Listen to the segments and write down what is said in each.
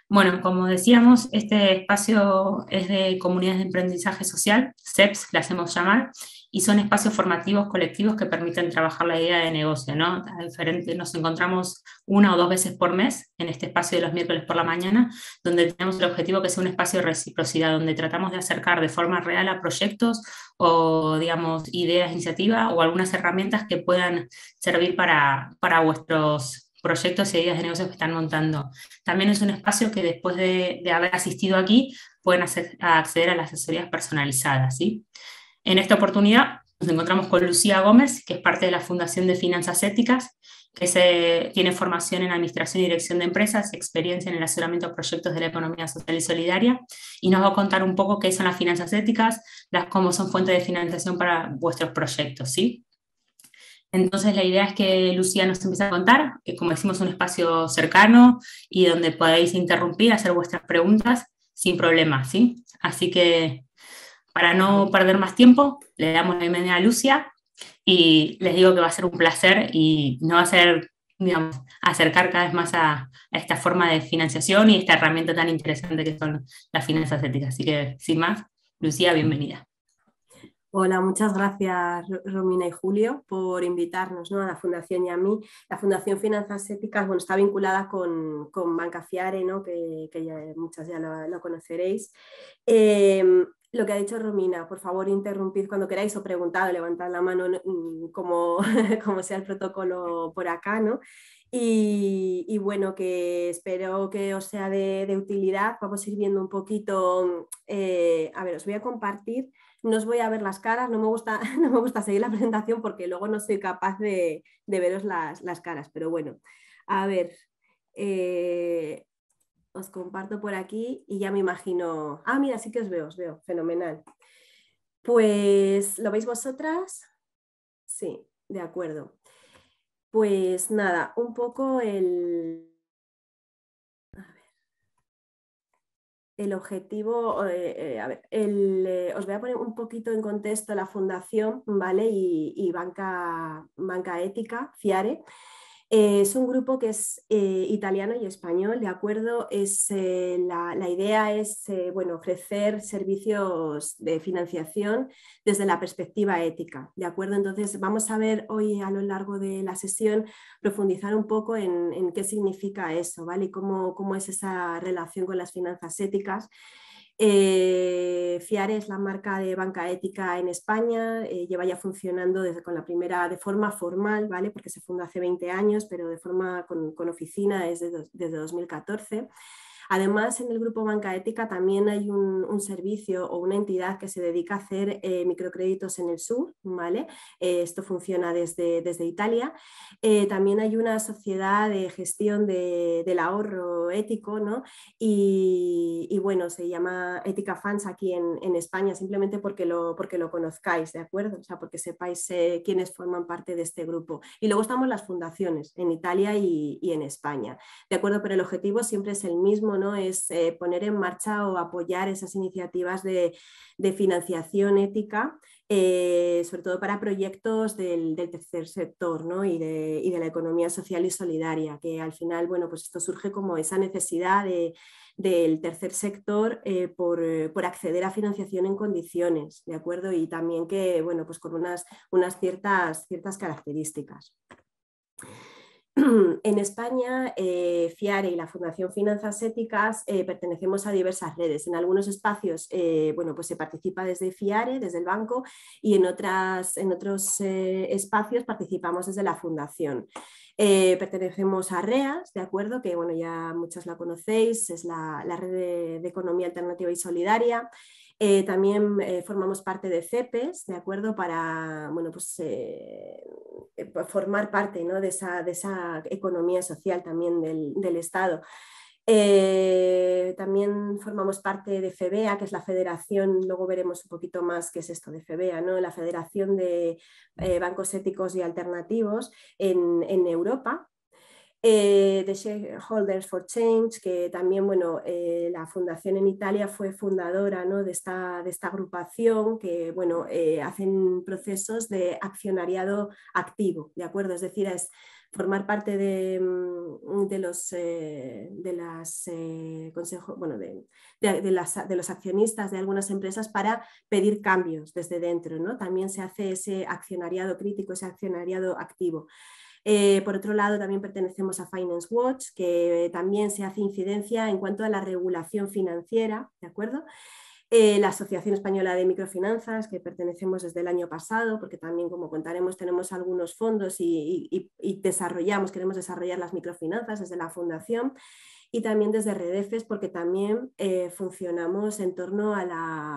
Bueno, como decíamos, este espacio es de comunidades de aprendizaje social, CEPS, le hacemos llamar, y son espacios formativos colectivos que permiten trabajar la idea de negocio, ¿no? Nos encontramos una o dos veces por mes en este espacio de los miércoles por la mañana, donde tenemos el objetivo que sea un espacio de reciprocidad, donde tratamos de acercar de forma real a proyectos o, digamos, ideas, iniciativas o algunas herramientas que puedan servir para vuestros proyectos y ideas de negocio que están montando. También es un espacio que después de haber asistido aquí pueden acceder a las asesorías personalizadas, ¿sí? En esta oportunidad nos encontramos con Lucía Gómez, que es parte de la Fundación de Finanzas Éticas, tiene formación en Administración y Dirección de Empresas, experiencia en el asesoramiento a proyectos de la economía social y solidaria, y nos va a contar un poco qué son las finanzas éticas, cómo son fuentes de financiación para vuestros proyectos, ¿sí? Entonces la idea es que Lucía nos empiece a contar, que como decimos, un espacio cercano y donde podéis interrumpir, hacer vuestras preguntas sin problemas, ¿sí? Así que para no perder más tiempo, le damos la bienvenida a Lucía y les digo que va a ser un placer y nos va a ser, digamos, acercar cada vez más a esta forma de financiación y esta herramienta tan interesante que son las finanzas éticas. Así que, sin más, Lucía, bienvenida. Hola, muchas gracias Romina y Julio por invitarnos, ¿no?, a la Fundación y a mí. La Fundación Finanzas Éticas, bueno, está vinculada con Banca Fiare, ¿no?, que muchas ya lo conoceréis. Lo que ha dicho Romina, por favor interrumpid cuando queráis o preguntad, levantad la mano como, como sea el protocolo por acá, ¿no? Y bueno, que espero que os sea de utilidad. Vamos a ir viendo un poquito, a ver, os voy a compartir. No os voy a ver las caras, no me gusta, no me gusta seguir la presentación porque luego no soy capaz de veros las caras, pero bueno, a ver, os comparto por aquí y ya me imagino, mira, sí que os veo, fenomenal. Pues, ¿lo veis vosotras? Sí, de acuerdo. Pues nada, un poco el objetivo, a ver, os voy a poner un poquito en contexto la fundación, ¿vale? Y Banca Ética, FIARE. Es un grupo que es italiano y español, ¿de acuerdo? La idea es bueno, ofrecer servicios de financiación desde la perspectiva ética, ¿de acuerdo? Entonces vamos a ver hoy a lo largo de la sesión, profundizar un poco en qué significa eso, ¿vale? Y cómo es esa relación con las finanzas éticas. FIARE es la marca de banca ética en España, lleva ya funcionando con la primera de forma formal, ¿vale? Porque se fundó hace 20 años, pero de forma con oficina desde 2014. Además, en el grupo Banca Ética también hay un servicio o una entidad que se dedica a hacer microcréditos en el sur, ¿vale? Esto funciona desde Italia. También hay una sociedad de gestión del ahorro ético, ¿no? Y bueno, se llama Ética Funds aquí en España, simplemente porque lo conozcáis, ¿de acuerdo? O sea, porque sepáis quiénes forman parte de este grupo. Y luego estamos las fundaciones en Italia y en España, ¿de acuerdo? Pero el objetivo siempre es el mismo, ¿no? Es poner en marcha o apoyar esas iniciativas de financiación ética, sobre todo para proyectos del tercer sector, ¿no? y de la economía social y solidaria, que al final, bueno, pues esto surge como esa necesidad del tercer sector por acceder a financiación en condiciones, ¿de acuerdo? Y también que, bueno, pues con unas ciertas características. En España, FIARE y la Fundación Finanzas Éticas pertenecemos a diversas redes. En algunos espacios bueno, pues se participa desde FIARE, desde el banco, y en otros espacios participamos desde la Fundación. Pertenecemos a REAS, ¿de acuerdo? Que bueno, ya muchas la conocéis, es la red de economía alternativa y solidaria. También formamos parte de CEPES, ¿de acuerdo? Para, bueno, pues, formar parte, ¿no?, de esa economía social también del Estado. También formamos parte de FEBEA, que es la federación, luego veremos un poquito más qué es esto de FEBEA, ¿no?, la Federación de Bancos Éticos y Alternativos en Europa. The Shareholders for Change, que también, bueno, la fundación en Italia fue fundadora, ¿no?, de esta agrupación que, bueno, hacen procesos de accionariado activo, ¿de acuerdo? Es decir, es formar parte de los accionistas de algunas empresas para pedir cambios desde dentro, ¿no? También se hace ese accionariado crítico, ese accionariado activo. Por otro lado, también pertenecemos a Finance Watch, que también se hace incidencia en cuanto a la regulación financiera, ¿de acuerdo? La Asociación Española de Microfinanzas, que pertenecemos desde el año pasado, porque también, como contaremos, tenemos algunos fondos y queremos desarrollar las microfinanzas desde la fundación, y también desde Redefes, porque también funcionamos en torno a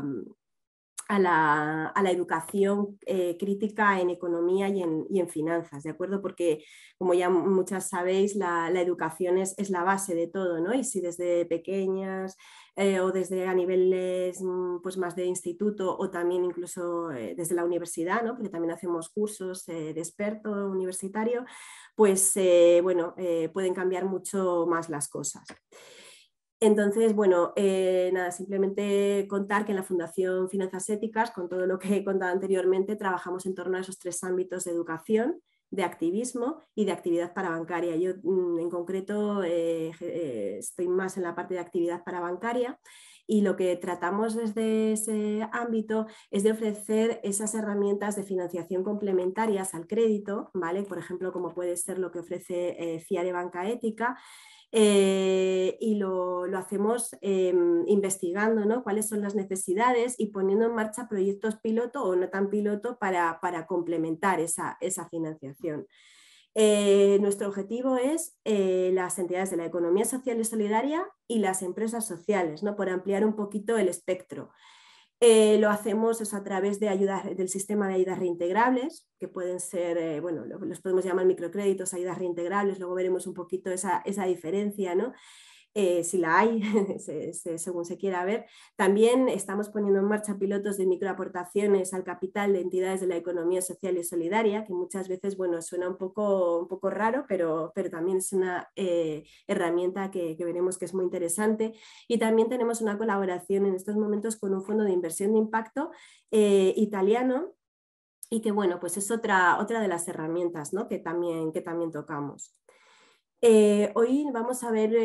la educación crítica en economía y en finanzas, ¿de acuerdo? Porque, como ya muchas sabéis, la educación es la base de todo, ¿no? Y si desde pequeñas o desde a niveles pues más de instituto o también incluso desde la universidad, ¿no?, porque también hacemos cursos de experto universitario, pues bueno, pueden cambiar mucho más las cosas. Entonces, bueno, nada, simplemente contar que en la Fundación Finanzas Éticas, con todo lo que he contado anteriormente, trabajamos en torno a esos 3 ámbitos de educación, de activismo y de actividad parabancaria. Yo en concreto estoy más en la parte de actividad parabancaria, y lo que tratamos desde ese ámbito es de ofrecer esas herramientas de financiación complementarias al crédito, ¿vale? Por ejemplo, como puede ser lo que ofrece FIARE Banca Ética. Y lo hacemos investigando, ¿no?, cuáles son las necesidades y poniendo en marcha proyectos piloto o no tan piloto para complementar esa financiación. Nuestro objetivo es las entidades de la economía social y solidaria y las empresas sociales, ¿no?, por ampliar un poquito el espectro. Lo hacemos a través de del sistema de ayudas reintegrables, que pueden ser, bueno, los podemos llamar microcréditos, ayudas reintegrables, luego veremos un poquito esa diferencia, ¿no?, si la hay, según se quiera ver. También estamos poniendo en marcha pilotos de microaportaciones al capital de entidades de la economía social y solidaria, que muchas veces, bueno, suena un poco raro, pero también es una herramienta que veremos que es muy interesante. Y también tenemos una colaboración en estos momentos con un fondo de inversión de impacto italiano, y que, bueno, pues es otra de las herramientas, ¿no?, que también tocamos. Hoy vamos a ver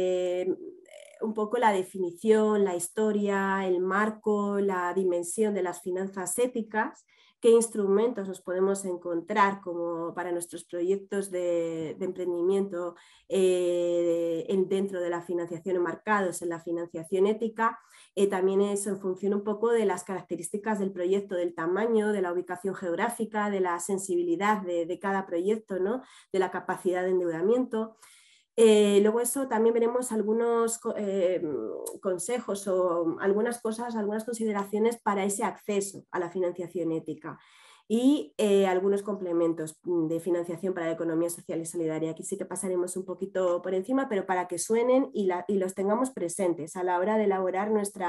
un poco la definición, la historia, el marco, la dimensión de las finanzas éticas, qué instrumentos nos podemos encontrar como para nuestros proyectos de emprendimiento dentro de la financiación, enmarcados en la financiación ética. También eso en función un poco de las características del proyecto, del tamaño, de la ubicación geográfica, de la sensibilidad de cada proyecto, ¿no?, de la capacidad de endeudamiento. Luego eso también veremos algunos consejos o algunas cosas, algunas consideraciones para ese acceso a la financiación ética, y algunos complementos de financiación para la economía social y solidaria. Aquí sí que pasaremos un poquito por encima, pero para que suenen y los tengamos presentes a la hora de elaborar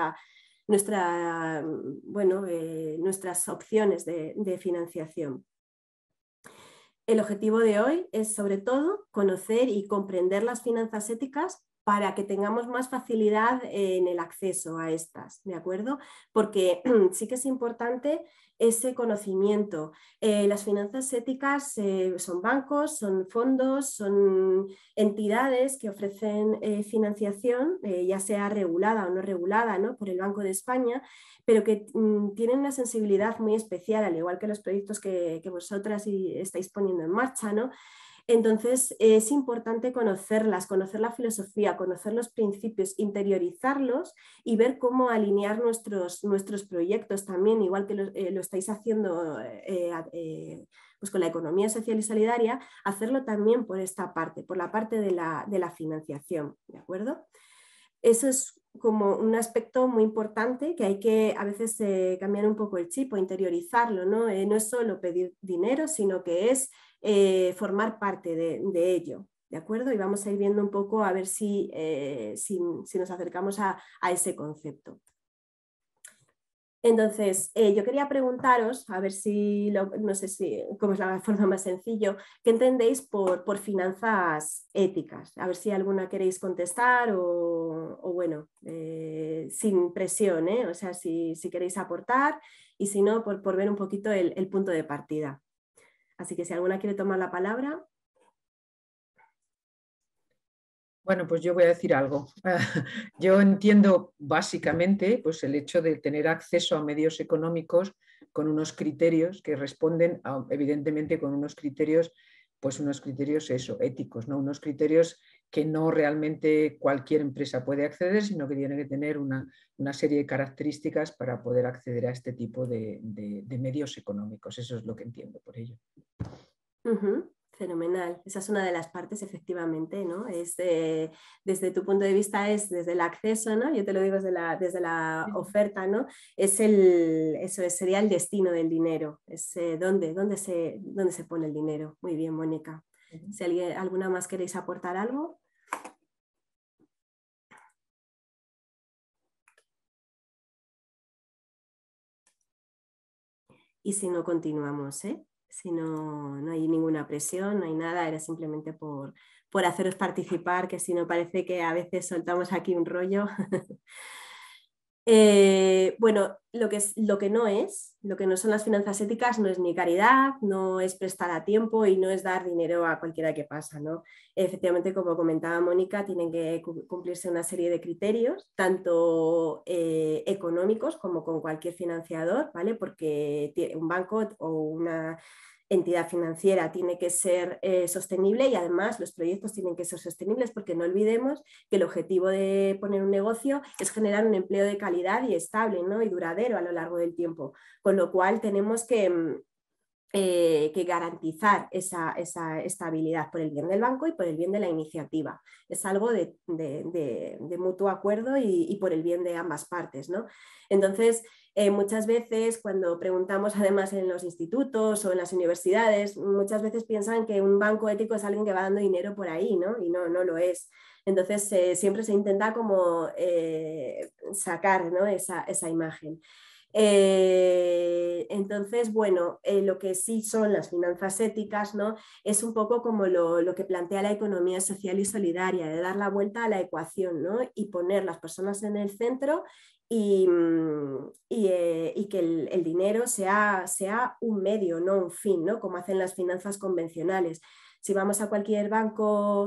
nuestras opciones de financiación. El objetivo de hoy es, sobre todo, conocer y comprender las finanzas éticas para que tengamos más facilidad en el acceso a estas, ¿de acuerdo? Porque sí que es importante ese conocimiento. Las finanzas éticas son bancos, son fondos, son entidades que ofrecen financiación, ya sea regulada o no regulada, ¿no?, por el Banco de España, pero que tienen una sensibilidad muy especial, al igual que los proyectos que vosotras estáis poniendo en marcha, ¿no? Entonces es importante conocerlas, conocer la filosofía, conocer los principios, interiorizarlos y ver cómo alinear nuestros proyectos también, igual que lo estáis haciendo pues con la economía social y solidaria, hacerlo también por esta parte, por la parte de la financiación, ¿de acuerdo? Eso es como un aspecto muy importante que hay que a veces cambiar un poco el chip o interiorizarlo, ¿no? No es solo pedir dinero, sino que es formar parte de ello, ¿de acuerdo? Y vamos a ir viendo un poco a ver si nos acercamos a ese concepto. Entonces, yo quería preguntaros, a ver si, no sé si, cómo es la forma más sencillo, ¿qué entendéis por finanzas éticas? A ver si alguna queréis contestar o bueno, sin presión, ¿eh? O sea, si queréis aportar y si no, por ver un poquito el punto de partida. Así que si alguna quiere tomar la palabra. Bueno, pues yo voy a decir algo. Yo entiendo básicamente pues, el hecho de tener acceso a medios económicos con unos criterios que responden, evidentemente, con unos criterios, pues unos criterios eso, éticos, ¿no? Unos criterios que no realmente cualquier empresa puede acceder, sino que tiene que tener una serie de características para poder acceder a este tipo de medios económicos. Eso es lo que entiendo por ello. Fenomenal. Esa es una de las partes, efectivamente, ¿no? Desde tu punto de vista es desde el acceso, ¿no? Yo te lo digo desde la oferta, ¿no? Sería el destino del dinero. Es dónde se pone el dinero. Muy bien, Mónica. Si alguna más queréis aportar algo. Y si no, continuamos, ¿eh? Si no hay ninguna presión, no hay nada, era simplemente por haceros participar, que si no parece que a veces soltamos aquí un rollo. Bueno, lo que no son las finanzas éticas, no es ni caridad, no es prestar a tiempo y no es dar dinero a cualquiera que pasa, ¿no? Efectivamente, como comentaba Mónica, tienen que cumplirse una serie de criterios, tanto económicos como con cualquier financiador, ¿vale? Porque un banco o una entidad financiera tiene que ser sostenible y además los proyectos tienen que ser sostenibles porque no olvidemos que el objetivo de poner un negocio es generar un empleo de calidad y estable, ¿no? Y duradero a lo largo del tiempo, con lo cual tenemos que garantizar esa estabilidad por el bien del banco y por el bien de la iniciativa. Es algo de mutuo acuerdo y por el bien de ambas partes, ¿no? Entonces, muchas veces cuando preguntamos además en los institutos o en las universidades, muchas veces piensan que un banco ético es alguien que va dando dinero por ahí, ¿no? Y no lo es. Entonces, siempre se intenta como sacar, ¿no? esa imagen. Entonces, bueno, lo que sí son las finanzas éticas, ¿no? Es un poco como lo que plantea la economía social y solidaria, de dar la vuelta a la ecuación, ¿no? Y poner las personas en el centro y que el dinero sea un medio, no un fin, ¿no? Como hacen las finanzas convencionales. Si vamos a cualquier banco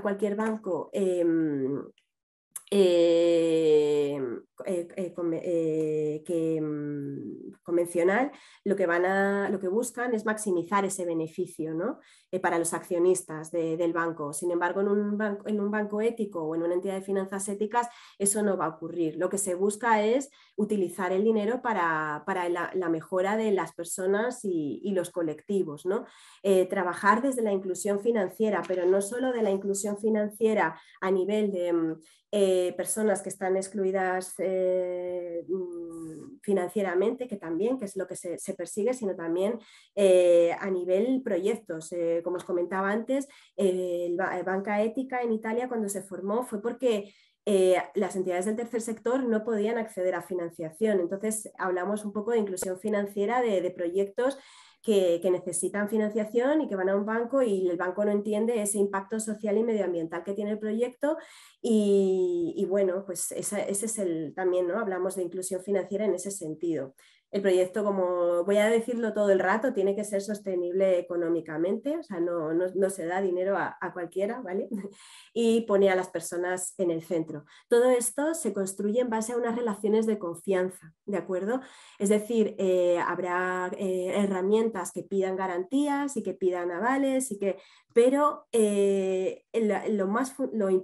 convencional, lo que buscan es maximizar ese beneficio, ¿no? Para los accionistas del banco. Sin embargo, en un banco ético o en una entidad de finanzas éticas eso no va a ocurrir. Lo que se busca es utilizar el dinero para la mejora de las personas y los colectivos, ¿no? Trabajar desde la inclusión financiera, pero no solo de la inclusión financiera a nivel de personas que están excluidas financieramente, que es lo que se persigue, sino también a nivel proyectos. Como os comentaba antes, Banca Ética en Italia cuando se formó fue porque las entidades del tercer sector no podían acceder a financiación. Entonces hablamos un poco de inclusión financiera de proyectos que necesitan financiación y que van a un banco y el banco no entiende ese impacto social y medioambiental que tiene el proyecto y bueno, pues ese es también, ¿no? Hablamos de inclusión financiera en ese sentido. El proyecto, como voy a decirlo todo el rato, tiene que ser sostenible económicamente, o sea, no se da dinero a cualquiera, ¿vale? Y pone a las personas en el centro. Todo esto se construye en base a unas relaciones de confianza, ¿de acuerdo? Es decir, habrá herramientas que pidan garantías y que pidan avales, pero lo más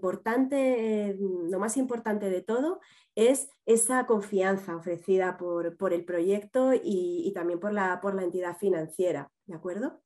importante de todo es esa confianza ofrecida por el proyecto y también por la entidad financiera, ¿de acuerdo?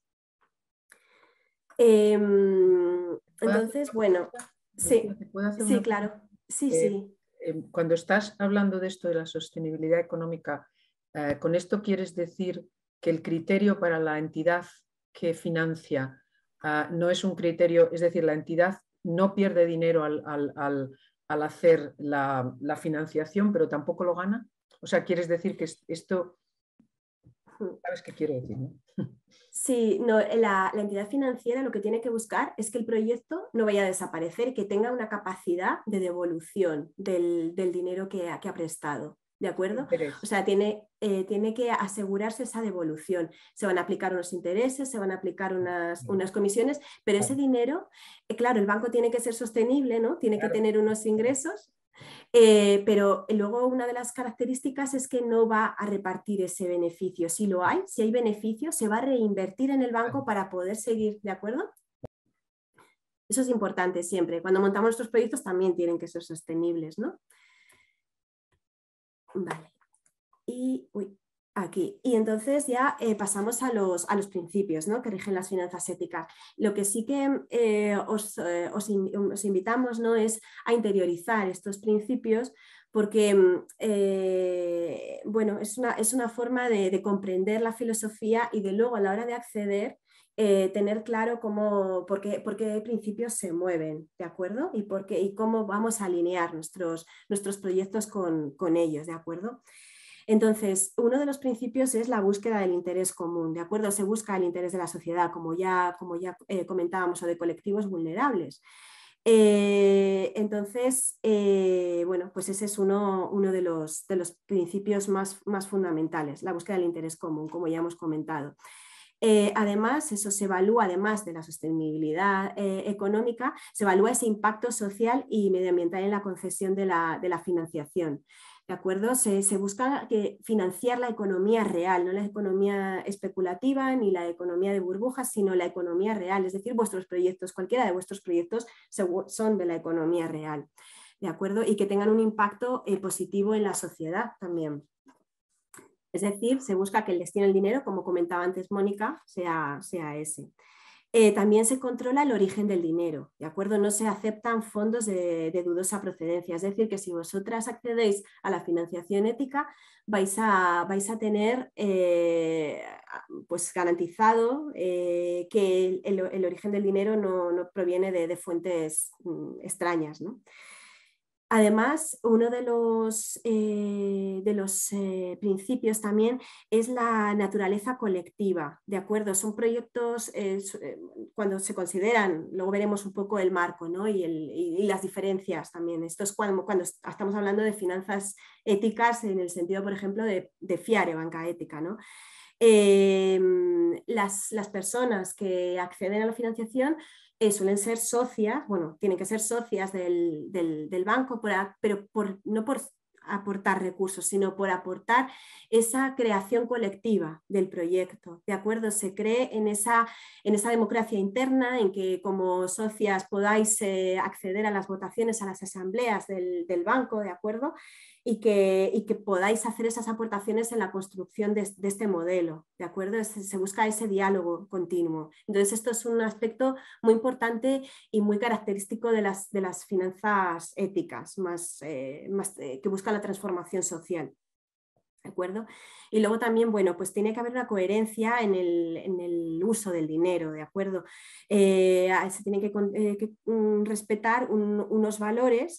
Entonces, bueno, sí, claro, sí. Cuando estás hablando de esto de la sostenibilidad económica, ¿con esto quieres decir que el criterio para la entidad que financia no es un criterio, es decir, la entidad no pierde dinero al hacer la financiación, pero tampoco lo gana? O sea, quieres decir que esto, ¿sabes qué quiero decir, no? Sí, no, la entidad financiera lo que tiene que buscar es que el proyecto no vaya a desaparecer y que tenga una capacidad de devolución del dinero que ha prestado. ¿De acuerdo? O sea, tiene que asegurarse esa devolución. Se van a aplicar unos intereses, se van a aplicar unas comisiones, pero ese dinero, claro, el banco tiene que ser sostenible, ¿no? Tiene que tener unos ingresos. Pero luego una de las características es que no va a repartir ese beneficio. Si lo hay, si hay beneficio, se va a reinvertir en el banco para poder seguir, ¿de acuerdo? Eso es importante siempre. Cuando montamos nuestros proyectos también tienen que ser sostenibles, ¿no? Vale. Y aquí. Y entonces ya pasamos a los principios, ¿no?, que rigen las finanzas éticas. Lo que sí que os invitamos, ¿no?, es a interiorizar estos principios porque bueno, es una forma de comprender la filosofía y de luego a la hora de acceder tener claro por qué principios se mueven, ¿de acuerdo? Y cómo vamos a alinear nuestros proyectos con ellos, ¿de acuerdo? Entonces, uno de los principios es la búsqueda del interés común, ¿de acuerdo? Se busca el interés de la sociedad, como ya comentábamos, o de colectivos vulnerables. Entonces, bueno, pues ese es uno de los principios más fundamentales, la búsqueda del interés común, como ya hemos comentado. Además, eso se evalúa, además de la sostenibilidad económica, se evalúa ese impacto social y medioambiental en la concesión de la financiación. ¿De acuerdo? Se busca financiar la economía real, no la economía especulativa ni la economía de burbujas, sino la economía real. Es decir, vuestros proyectos, cualquiera de vuestros proyectos son de la economía real. ¿De acuerdo? Y que tengan un impacto positivo en la sociedad también. Es decir, se busca que el destino del dinero, como comentaba antes Mónica, sea ese. También se controla el origen del dinero, ¿de acuerdo? No se aceptan fondos de dudosa procedencia, es decir, que si vosotras accedéis a la financiación ética vais a tener pues garantizado que el origen del dinero no proviene de fuentes extrañas, ¿no? Además, uno de los principios también es la naturaleza colectiva, ¿de acuerdo? Son proyectos, cuando se consideran, luego veremos un poco el marco, ¿no?, y las diferencias también. Esto es cuando estamos hablando de finanzas éticas en el sentido, por ejemplo, de FIARE, banca ética, ¿no? Las personas que acceden a la financiación suelen ser socias, bueno, tienen que ser socias del banco, pero no por aportar recursos, sino por aportar esa creación colectiva del proyecto, ¿de acuerdo? Se cree en esa democracia interna, en que como socias podáis acceder a las votaciones, a las asambleas del banco, ¿de acuerdo? Y que podáis hacer esas aportaciones en la construcción de este modelo, ¿de acuerdo? Se busca ese diálogo continuo. Entonces, esto es un aspecto muy importante y muy característico de las finanzas éticas, que buscan la transformación social. ¿De acuerdo? Y luego también, bueno, pues tiene que haber una coherencia en el uso del dinero, ¿de acuerdo? Se tienen que respetar unos valores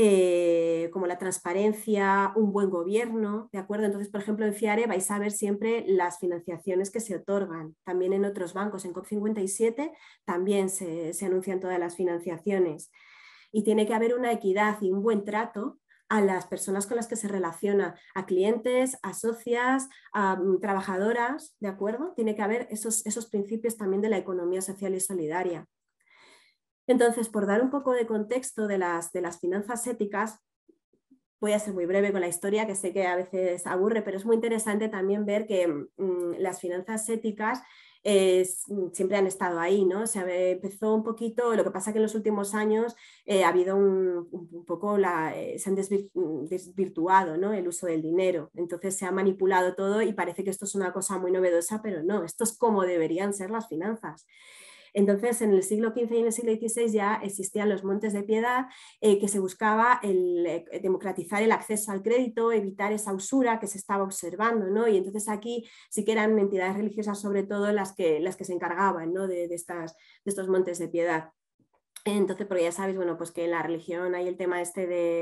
como la transparencia, un buen gobierno, ¿de acuerdo? Entonces, por ejemplo, en FIARE vais a ver siempre las financiaciones que se otorgan. También en otros bancos, en COP57, también se anuncian todas las financiaciones. Y tiene que haber una equidad y un buen trato a las personas con las que se relaciona, a clientes, a socias, a trabajadoras, ¿de acuerdo? Tiene que haber esos principios también de la economía social y solidaria. Entonces, por dar un poco de contexto de las finanzas éticas, voy a ser muy breve con la historia, que sé que a veces aburre, pero es muy interesante también ver que las finanzas éticas siempre han estado ahí, ¿no? Se empezó un poquito, lo que pasa que en los últimos años ha habido un poco, se han desvirtuado, ¿no?, el uso del dinero, entonces se ha manipulado todo y parece que esto es una cosa muy novedosa, pero no, esto es como deberían ser las finanzas. Entonces, en el siglo XV y en el siglo XVI ya existían los montes de piedad, que se buscaba democratizar el acceso al crédito, evitar esa usura que se estaba observando, ¿no? Y entonces aquí sí que eran entidades religiosas sobre todo las que se encargaban, ¿no?, de estos montes de piedad. Entonces, porque ya sabéis, bueno, pues que en la religión hay el tema este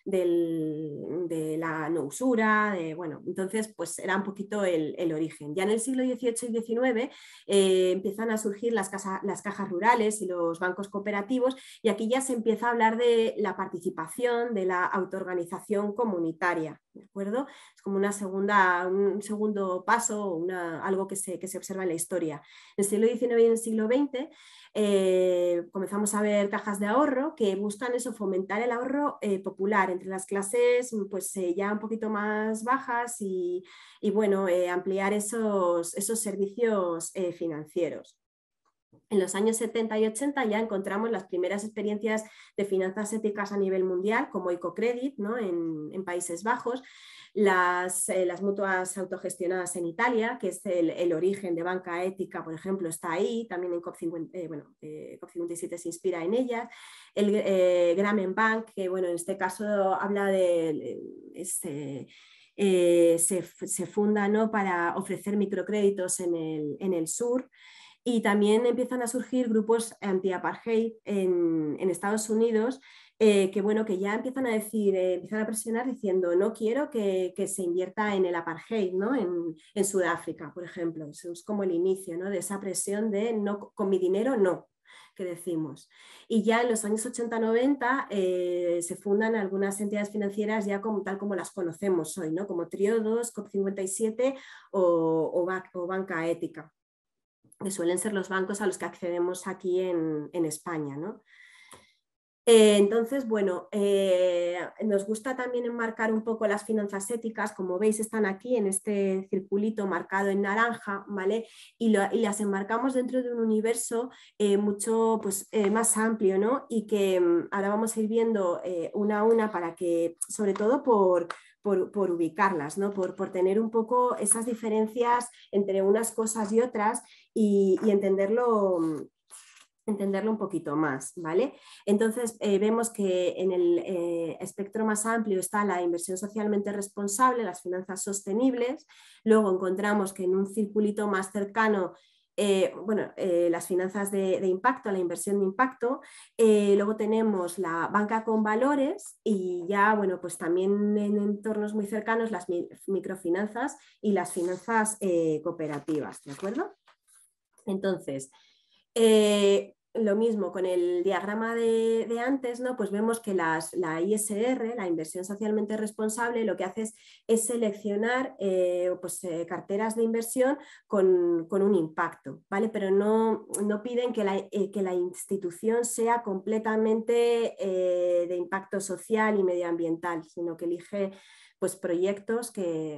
de la no usura, bueno, entonces pues era un poquito el origen. Ya en el siglo XVIII y XIX empiezan a surgir las cajas rurales y los bancos cooperativos, y aquí ya se empieza a hablar de la participación, de la autoorganización comunitaria, ¿de acuerdo? Es como un segundo paso, algo que se observa en la historia. En el siglo XIX y en el siglo XX comenzamos a ver cajas de ahorro que buscan eso, fomentar el ahorro popular entre las clases pues, ya un poquito más bajas y bueno, ampliar esos servicios financieros. En los años 70 y 80 ya encontramos las primeras experiencias de finanzas éticas a nivel mundial, como Ecocredit, ¿no? en Países Bajos, las mutuas autogestionadas en Italia, que es el origen de banca ética, por ejemplo, está ahí, también en COP57 se inspira en ellas, el Grameen Bank, que bueno, en este caso habla de... se funda, ¿no? para ofrecer microcréditos en el sur. Y también empiezan a surgir grupos anti-apartheid en Estados Unidos que, bueno, que ya empiezan a decir, empiezan a presionar diciendo no quiero que se invierta en el apartheid, ¿no? en Sudáfrica, por ejemplo. Eso es como el inicio, ¿no? de esa presión de no, con mi dinero no, que decimos. Y ya en los años 80-90 se fundan algunas entidades financieras ya tal como las conocemos hoy, ¿no? como Triodos, COP57 o Banca Ética, que suelen ser los bancos a los que accedemos aquí en España, ¿no? Entonces, bueno, nos gusta también enmarcar un poco las finanzas éticas, como veis están aquí en este circulito marcado en naranja, ¿vale? Y las enmarcamos dentro de un universo mucho pues, más amplio, ¿no? Y que ahora vamos a ir viendo una a una para que, sobre todo por ubicarlas, ¿no? por tener un poco esas diferencias entre unas cosas y otras y entenderlo un poquito más, ¿vale? Entonces vemos que en el espectro más amplio está la inversión socialmente responsable, las finanzas sostenibles, luego encontramos que en un circulito más cercano las finanzas de impacto, la inversión de impacto, luego tenemos la banca con valores y ya, bueno, pues también en entornos muy cercanos las microfinanzas y las finanzas cooperativas, ¿de acuerdo? Entonces, lo mismo con el diagrama de antes, ¿no? Pues vemos que la ISR, la inversión socialmente responsable, lo que hace es seleccionar carteras de inversión con un impacto, ¿vale? Pero no piden que la institución sea completamente de impacto social y medioambiental, sino que elige pues, proyectos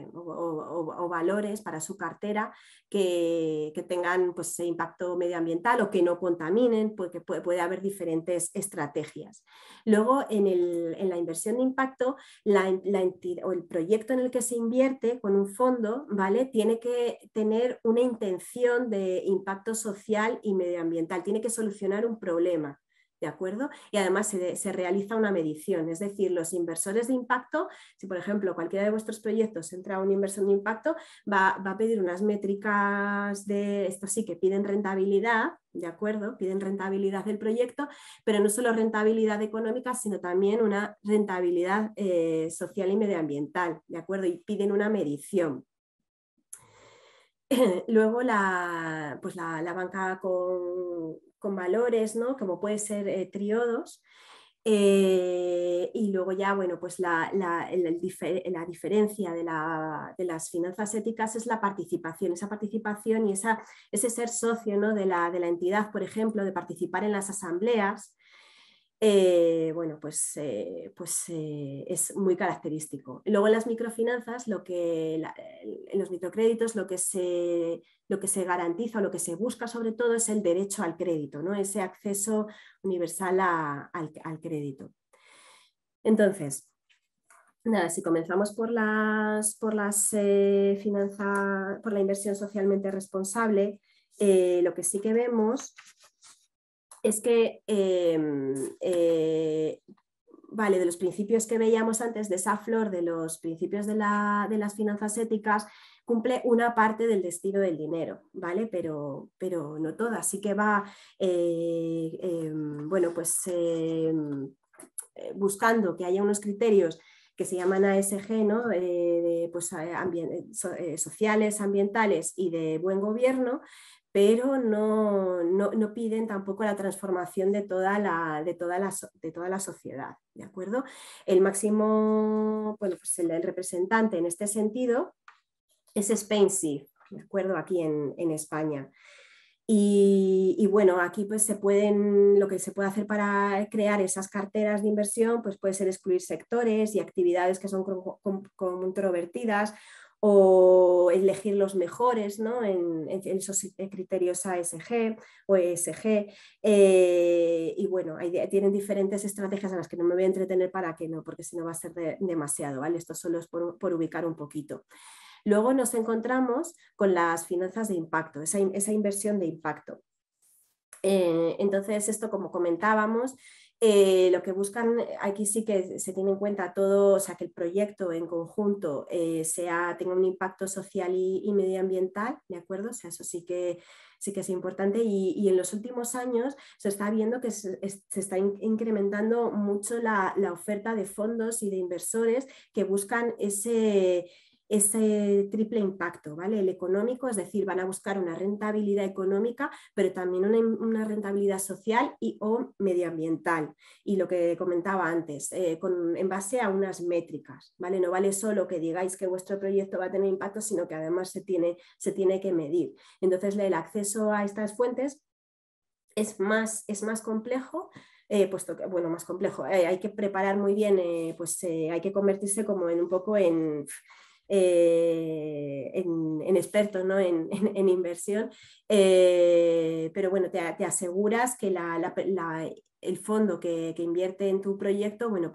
o valores para su cartera que tengan pues, impacto medioambiental o que no contaminen, porque puede haber diferentes estrategias. Luego, en la inversión de impacto, la entidad o el proyecto en el que se invierte con un fondo, ¿vale? Tiene que tener una intención de impacto social y medioambiental, tiene que solucionar un problema. ¿De acuerdo? Y además se realiza una medición, es decir, los inversores de impacto, si por ejemplo cualquiera de vuestros proyectos entra a una inversión de impacto, va a pedir unas métricas de esto sí que piden rentabilidad, ¿de acuerdo? Piden rentabilidad del proyecto, pero no solo rentabilidad económica, sino también una rentabilidad social y medioambiental, ¿de acuerdo? Y piden una medición. Luego la banca con valores, ¿no? Como puede ser Triodos. Y luego ya, bueno, pues la diferencia de las finanzas éticas es la participación, esa participación y ese ser socio, ¿no? de la entidad, por ejemplo, de participar en las asambleas. Es muy característico. Luego en las microfinanzas, en los microcréditos, lo que se garantiza o lo que se busca sobre todo es el derecho al crédito, ¿no? Ese acceso universal al crédito. Entonces, nada, si comenzamos por la inversión socialmente responsable, lo que sí que vemos es que, de los principios que veíamos antes, de esa flor de los principios de las finanzas éticas, cumple una parte del destino del dinero, ¿vale? Pero no toda, así que va, buscando que haya unos criterios que se llaman ASG, ¿no? Sociales, ambientales y de buen gobierno, pero no piden tampoco la transformación de toda la sociedad, ¿de acuerdo? El máximo, bueno, pues el representante en este sentido es Spainsief, ¿de acuerdo? Aquí en España. Y bueno, aquí pues lo que se puede hacer para crear esas carteras de inversión pues puede ser excluir sectores y actividades que son controvertidas o elegir los mejores, ¿no? en esos criterios ASG o ESG. Y bueno, tienen diferentes estrategias a las que no me voy a entretener para que no, porque si no va a ser demasiado, ¿vale? Esto solo es por ubicar un poquito. Luego nos encontramos con las finanzas de impacto, esa inversión de impacto. Entonces, esto, como comentábamos, lo que buscan, aquí sí que se tiene en cuenta todo, o sea, que el proyecto en conjunto tenga un impacto social y medioambiental, ¿de acuerdo? O sea, eso sí que es importante y en los últimos años se está viendo que se está incrementando mucho la oferta de fondos y de inversores que buscan ese triple impacto, ¿vale? El económico, es decir, van a buscar una rentabilidad económica, pero también una rentabilidad social o medioambiental. Y lo que comentaba antes, en base a unas métricas, ¿vale? No vale solo que digáis que vuestro proyecto va a tener impacto, sino que además se tiene que medir. Entonces, el acceso a estas fuentes es más complejo, puesto que, bueno, más complejo, hay que preparar muy bien, hay que convertirse como en un poco en experto, ¿no? en inversión, pero bueno, te aseguras que el fondo que invierte en tu proyecto, bueno,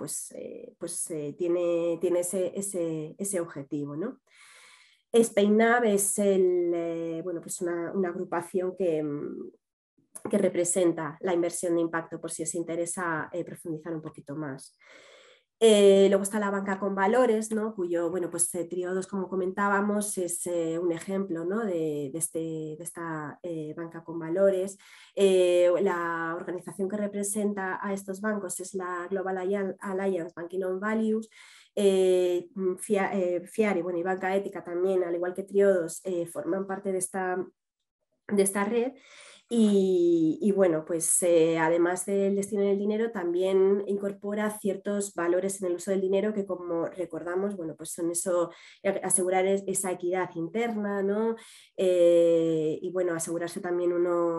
tiene ese objetivo, ¿no? SpainNav es una agrupación que representa la inversión de impacto, por si os interesa profundizar un poquito más. Luego está la banca con valores, ¿no? Cuyo, bueno, pues Triodos, como comentábamos, es un ejemplo, ¿no? de esta banca con valores. La organización que representa a estos bancos es la Global Alliance Banking on Values. FIARE, bueno, y Banca Ética también, al igual que Triodos, forman parte de esta red. Y bueno, pues además del destino del dinero, también incorpora ciertos valores en el uso del dinero que, como recordamos, bueno, pues son asegurar esa equidad interna, ¿no? Y bueno, asegurarse también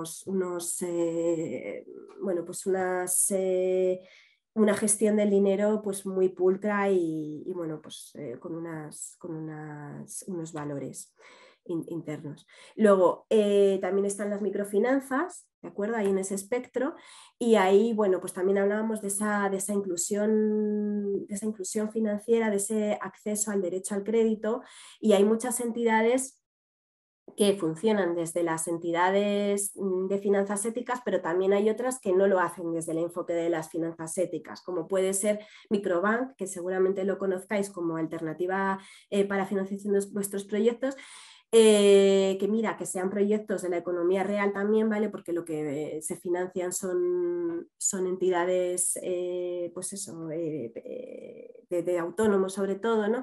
una gestión del dinero pues muy pulcra y bueno, pues con unos valores internos. Luego también están las microfinanzas, ¿de acuerdo? Ahí en ese espectro, y ahí, bueno, pues también hablábamos de esa inclusión financiera, de ese acceso al derecho al crédito, y hay muchas entidades que funcionan desde las entidades de finanzas éticas, pero también hay otras que no lo hacen desde el enfoque de las finanzas éticas, como puede ser Microbank, que seguramente lo conozcáis como alternativa para financiación de vuestros proyectos, que mira, que sean proyectos de la economía real también, ¿vale? Porque lo que se financian son entidades, pues eso, de autónomos sobre todo, ¿no?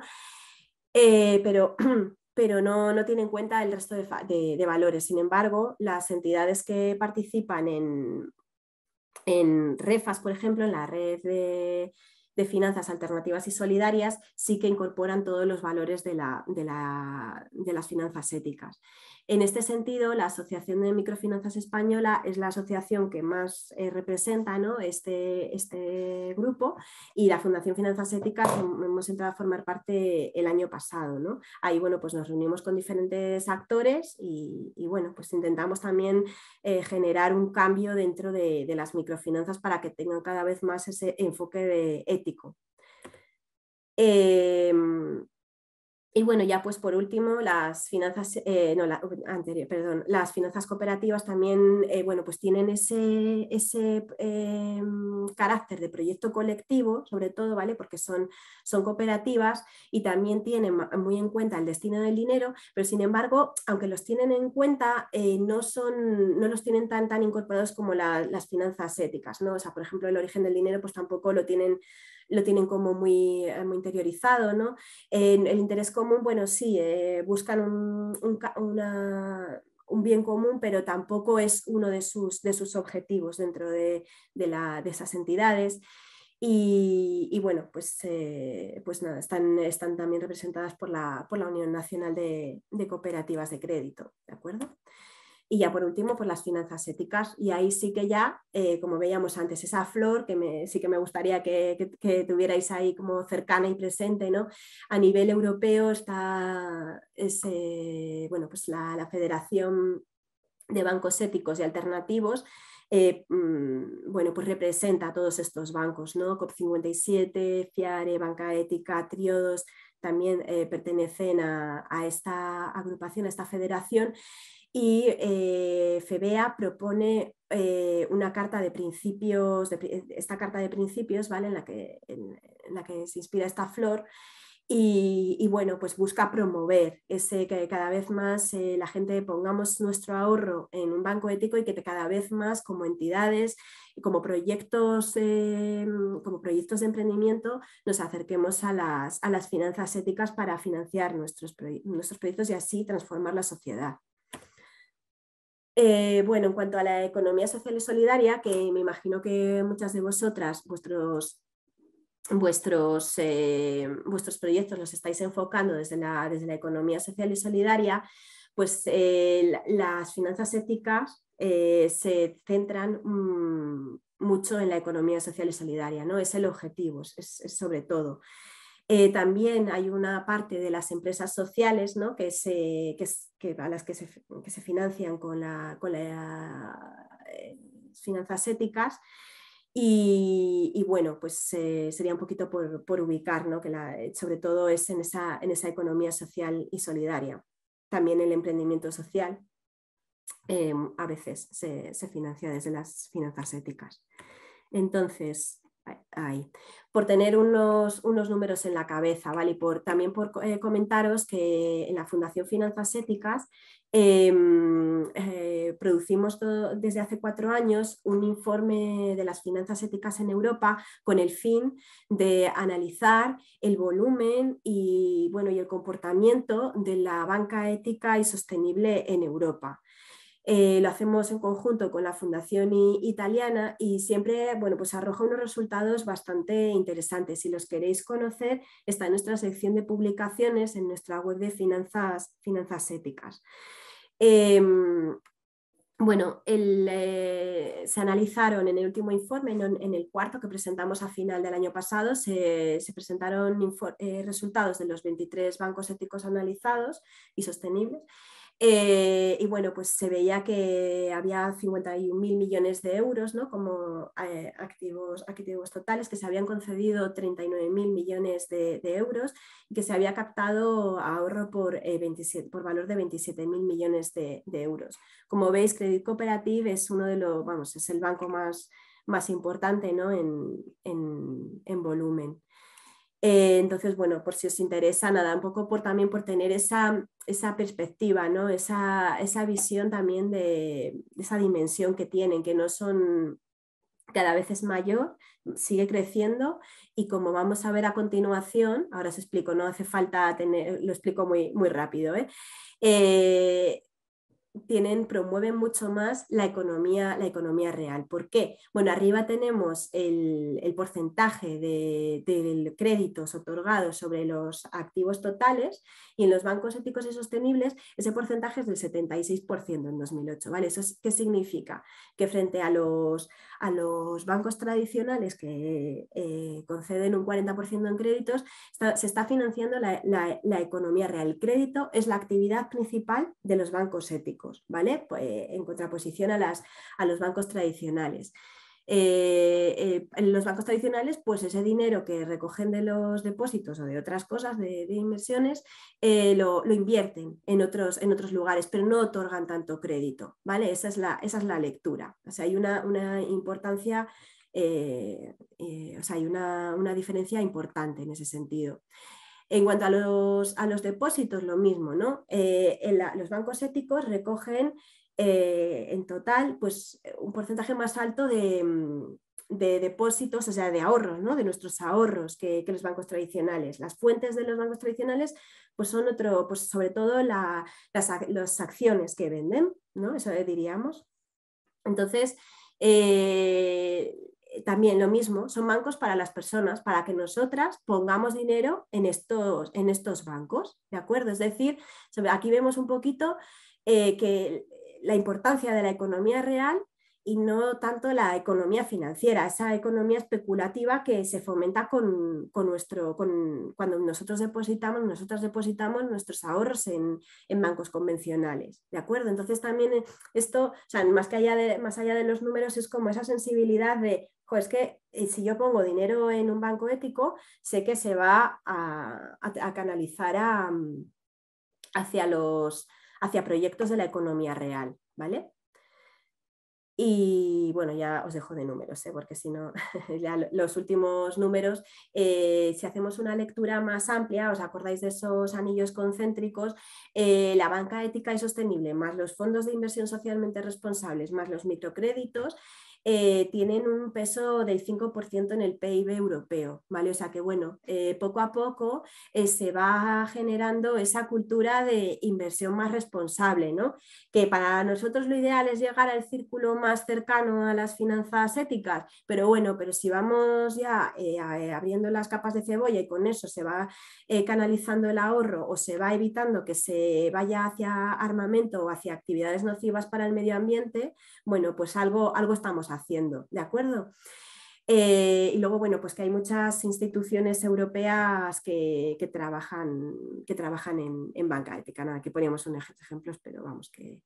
Pero no tiene en cuenta el resto de valores. Sin embargo, las entidades que participan en REFAS, por ejemplo, en la red de finanzas alternativas y solidarias, sí que incorporan todos los valores de las finanzas éticas. En este sentido, la Asociación de Microfinanzas Española es la asociación que más representa, ¿no? este grupo, y la Fundación Finanzas Éticas hemos entrado a formar parte el año pasado, ¿no? Ahí, bueno, pues nos reunimos con diferentes actores y bueno, pues intentamos también generar un cambio dentro de las microfinanzas para que tengan cada vez más ese enfoque ético. Y bueno, ya pues por último, las finanzas, las finanzas cooperativas también, bueno, pues tienen ese carácter de proyecto colectivo, sobre todo, ¿vale? Porque son cooperativas y también tienen muy en cuenta el destino del dinero, pero sin embargo, aunque los tienen en cuenta, no los tienen tan incorporados como las finanzas éticas, ¿no? O sea, por ejemplo, el origen del dinero pues tampoco lo tienen como muy interiorizado, ¿no? El interés común, bueno, sí, buscan un bien común, pero tampoco es uno de sus objetivos dentro de esas entidades. Y bueno, pues nada, están también representadas por la Unión Nacional de Cooperativas de Crédito, ¿de acuerdo? Y ya por último, pues las finanzas éticas. Y ahí sí que ya, como veíamos antes, esa flor que sí que me gustaría que tuvierais ahí como cercana y presente, ¿no? A nivel europeo está bueno, pues la Federación de Bancos Éticos y Alternativos. Bueno, pues representa a todos estos bancos, ¿no? COP57, FIARE, Banca Ética, Triodos, también pertenecen a esta agrupación, a esta federación. Y FEBEA propone una carta de principios, esta carta de principios, ¿vale? en la que se inspira esta flor. Y bueno, pues busca promover que cada vez más la gente pongamos nuestro ahorro en un banco ético y que cada vez más como entidades y como proyectos de emprendimiento nos acerquemos a las finanzas éticas para financiar nuestros proyectos y así transformar la sociedad. Bueno, en cuanto a la economía social y solidaria, que me imagino que muchas de vosotras, vuestros proyectos los estáis enfocando desde la economía social y solidaria, pues las finanzas éticas se centran mucho en la economía social y solidaria, ¿no? Es el objetivo, es sobre todo. También hay una parte de las empresas sociales, ¿no? A las que se financian con las finanzas éticas. Y bueno, pues sería un poquito por ubicar, ¿no? Que sobre todo es en esa economía social y solidaria. También el emprendimiento social a veces se financia desde las finanzas éticas. Entonces, ahí. Por tener unos números en la cabeza, ¿vale? Y también por comentaros que en la Fundación Finanzas Éticas producimos desde hace 4 años un informe de las finanzas éticas en Europa con el fin de analizar el volumen y el comportamiento de la banca ética y sostenible en Europa. Lo hacemos en conjunto con la Fundación Italiana y siempre pues arroja unos resultados bastante interesantes. Si los queréis conocer, está en nuestra sección de publicaciones en nuestra web de finanzas éticas. Bueno, se analizaron en el último informe, en el cuarto que presentamos a final del año pasado, se presentaron resultados de los 23 bancos éticos analizados y sostenibles. Y bueno, pues se veía que había 51.000 millones de euros, ¿no? Como activos totales, que se habían concedido 39.000 millones de euros y que se había captado ahorro por valor de 27.000 millones de euros. Como veis, Credit Cooperative es es el banco más importante, ¿no? en volumen. Entonces, bueno, por si os interesa, nada, un poco también por tener esa perspectiva, ¿no? Esa visión también de esa dimensión que tienen, que no son, cada vez es mayor, sigue creciendo y como vamos a ver a continuación, ahora os explico, no hace falta lo explico muy rápido, promueven mucho más la economía real. ¿Por qué? Bueno, arriba tenemos el porcentaje de créditos otorgados sobre los activos totales y en los bancos éticos y sostenibles ese porcentaje es del 76% en 2008. ¿Vale? ¿Eso qué significa? Que frente a los bancos tradicionales que conceden un 40% en créditos, se está financiando la economía real. El crédito es la actividad principal de los bancos éticos, ¿vale? Pues, en contraposición a los bancos tradicionales. En los bancos tradicionales, pues ese dinero que recogen de los depósitos o de otras cosas, de inversiones, lo invierten en otros lugares, pero no otorgan tanto crédito, ¿vale? Esa es la lectura. O sea, hay una importancia, o sea, hay una diferencia importante en ese sentido. En cuanto a los depósitos, lo mismo, ¿no? Los bancos éticos recogen en total pues, un porcentaje más alto de depósitos, o sea, de ahorros, ¿no? De nuestros ahorros que los bancos tradicionales. Las fuentes de los bancos tradicionales pues son pues sobre todo las acciones que venden, ¿no? Eso diríamos. Entonces, también lo mismo, son bancos para las personas, para que nosotras pongamos dinero en estos bancos, ¿de acuerdo? Es decir, aquí vemos un poquito que la importancia de la economía real y no tanto la economía financiera, esa economía especulativa que se fomenta cuando nosotros depositamos nuestros ahorros en bancos convencionales, ¿de acuerdo? Entonces también esto, o sea, más allá de los números, es como esa sensibilidad de, es que si yo pongo dinero en un banco ético, sé que se va a canalizar hacia proyectos de la economía real, ¿vale? Y bueno, ya os dejo de números, porque si no, ya los últimos números, si hacemos una lectura más amplia, ¿os acordáis de esos anillos concéntricos? La banca ética y sostenible, más los fondos de inversión socialmente responsables, más los microcréditos, tienen un peso del 5% en el PIB europeo, ¿vale? O sea que bueno, poco a poco se va generando esa cultura de inversión más responsable, ¿no? Que para nosotros lo ideal es llegar al círculo más cercano a las finanzas éticas, pero bueno, pero si vamos ya abriendo las capas de cebolla y con eso se va canalizando el ahorro o se va evitando que se vaya hacia armamento o hacia actividades nocivas para el medio ambiente, bueno, pues algo estamos haciendo, ¿de acuerdo? Y luego, bueno, pues que hay muchas instituciones europeas que trabajan en banca ética. Nada, aquí poníamos unos ejemplos, pero vamos que...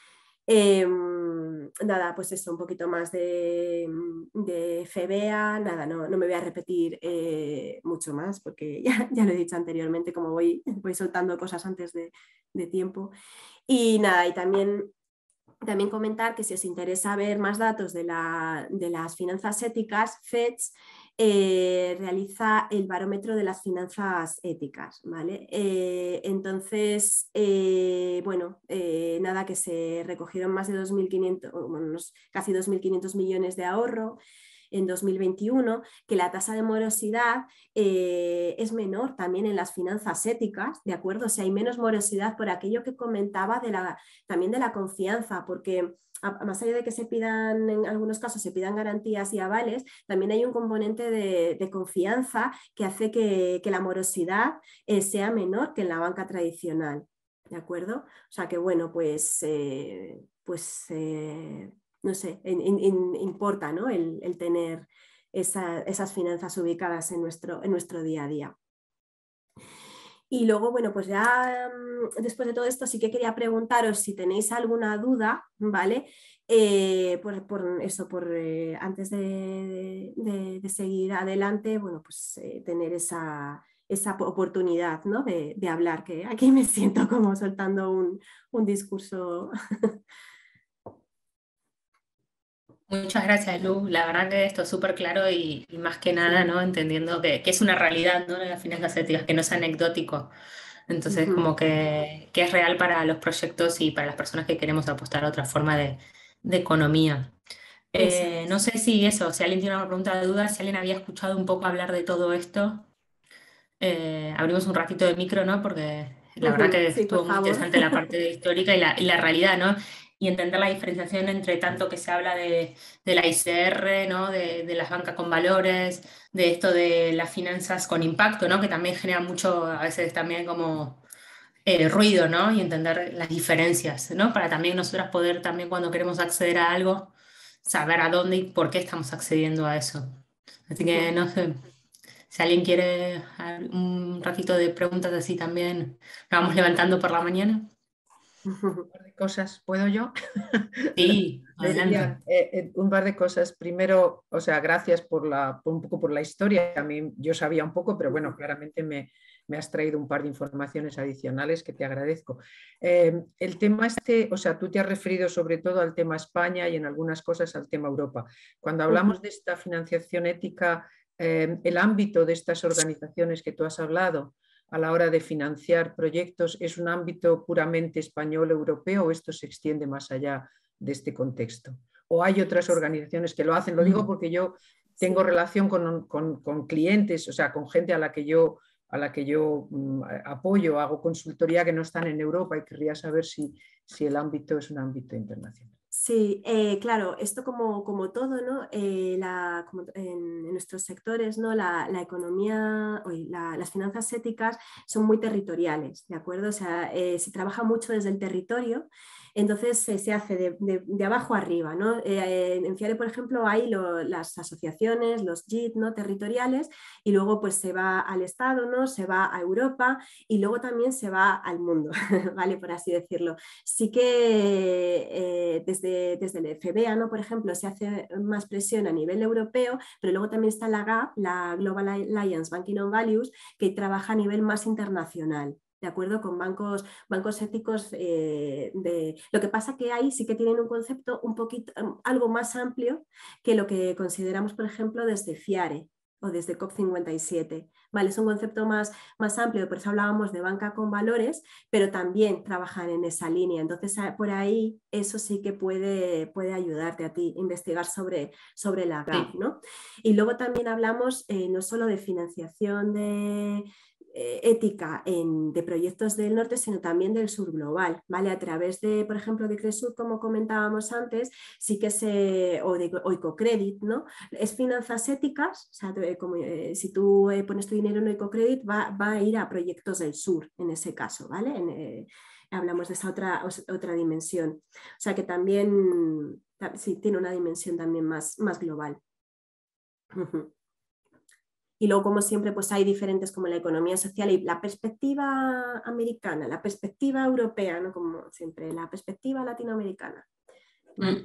nada, pues eso, un poquito más de FEBEA, nada, no me voy a repetir mucho más porque ya lo he dicho anteriormente, como voy soltando cosas antes de tiempo. Y nada, y también comentar que si os interesa ver más datos de las finanzas éticas, FEDS realiza el barómetro de las finanzas éticas, ¿vale? Entonces, bueno, nada, que se recogieron más de 2.500, bueno, casi 2.500 millones de ahorro en 2021, que la tasa de morosidad es menor también en las finanzas éticas, ¿de acuerdo? O sea, hay menos morosidad por aquello que comentaba también de la confianza, porque más allá de que se pidan, en algunos casos se pidan garantías y avales, también hay un componente de confianza que hace que la morosidad sea menor que en la banca tradicional, ¿de acuerdo? O sea que bueno, pues no sé, importa, ¿no? el tener esas finanzas ubicadas en nuestro día a día. Y luego, bueno, pues ya después de todo esto sí que quería preguntaros si tenéis alguna duda, ¿vale? Antes de seguir adelante, bueno, pues tener esa oportunidad, ¿no? de hablar, que aquí me siento como soltando un discurso. Muchas gracias, Lu. La verdad que esto es súper claro y más que nada, ¿no? Entendiendo que es una realidad, ¿no? Las finanzas éticas, que no es anecdótico. Entonces, como que es real para los proyectos y para las personas que queremos apostar a otra forma de economía. No sé si alguien tiene una pregunta de duda, si alguien había escuchado un poco hablar de todo esto. Abrimos un ratito de micro, ¿no? Porque la verdad que Sí, por estuvo muy favor. interesante la parte histórica y la realidad, ¿no? Y entender la diferenciación entre tanto que se habla de la ICR, ¿no? De las bancas con valores, de esto de las finanzas con impacto, ¿no? Que también genera mucho, a veces también como ruido, ¿no? Y entender las diferencias, ¿no? Para también nosotras poder también cuando queremos acceder a algo, saber a dónde y por qué estamos accediendo a eso. Así que no sé. Si alguien quiere un ratito de preguntas así también, nos vamos levantando por la mañana. Un par de cosas, ¿puedo yo? Sí, adelante. Un par de cosas. Primero, o sea, gracias un poco por la historia. A mí yo sabía un poco, pero bueno, claramente me has traído un par de informaciones adicionales que te agradezco. El tema o sea, tú te has referido sobre todo al tema España y en algunas cosas al tema Europa. Cuando hablamos de esta financiación ética, el ámbito de estas organizaciones que tú has hablado a la hora de financiar proyectos, ¿es un ámbito puramente español, europeo o esto se extiende más allá de este contexto? ¿O hay otras organizaciones que lo hacen? Lo digo porque yo tengo relación con clientes, o sea, con gente a la que yo apoyo, hago consultoría que no están en Europa y querría saber si el ámbito es un ámbito internacional. Sí, claro, esto como todo, ¿no? Como en nuestros sectores, ¿no? La economía, las finanzas éticas son muy territoriales, ¿de acuerdo? O sea, se trabaja mucho desde el territorio, entonces se hace de abajo arriba, ¿no? En FIARE, por ejemplo, hay las asociaciones, los JIT, ¿no? Territoriales, y luego pues se va al Estado, ¿no? Se va a Europa y luego también se va al mundo, ¿vale? Por así decirlo. Sí que desde el FBA, ¿no? Por ejemplo, se hace más presión a nivel europeo, pero luego también está la GAP, la Global Alliance Banking on Values, que trabaja a nivel más internacional. ¿De acuerdo? Con bancos éticos. Lo que pasa que ahí sí que tienen un concepto un poquito, algo más amplio que lo que consideramos, por ejemplo, desde FIARE o desde COP57. Vale, es un concepto más amplio, por eso hablábamos de banca con valores, pero también trabajan en esa línea. Entonces, por ahí eso sí que puede ayudarte a ti a investigar sobre la GAP, ¿no? Y luego también hablamos no solo de financiación ética de proyectos del norte, sino también del sur global, ¿vale? A través de, por ejemplo, de Cresur, como comentábamos antes, sí que o de Oicocredit, ¿no? Es finanzas éticas, o sea, si tú pones tu dinero en Oicocredit, va a ir a proyectos del sur, en ese caso, ¿vale? Hablamos de esa otra dimensión. O sea que también, sí, tiene una dimensión también más global. Y luego, como siempre, pues hay diferentes como la economía social y la perspectiva americana, la perspectiva europea, ¿no? Como siempre, la perspectiva latinoamericana. Muy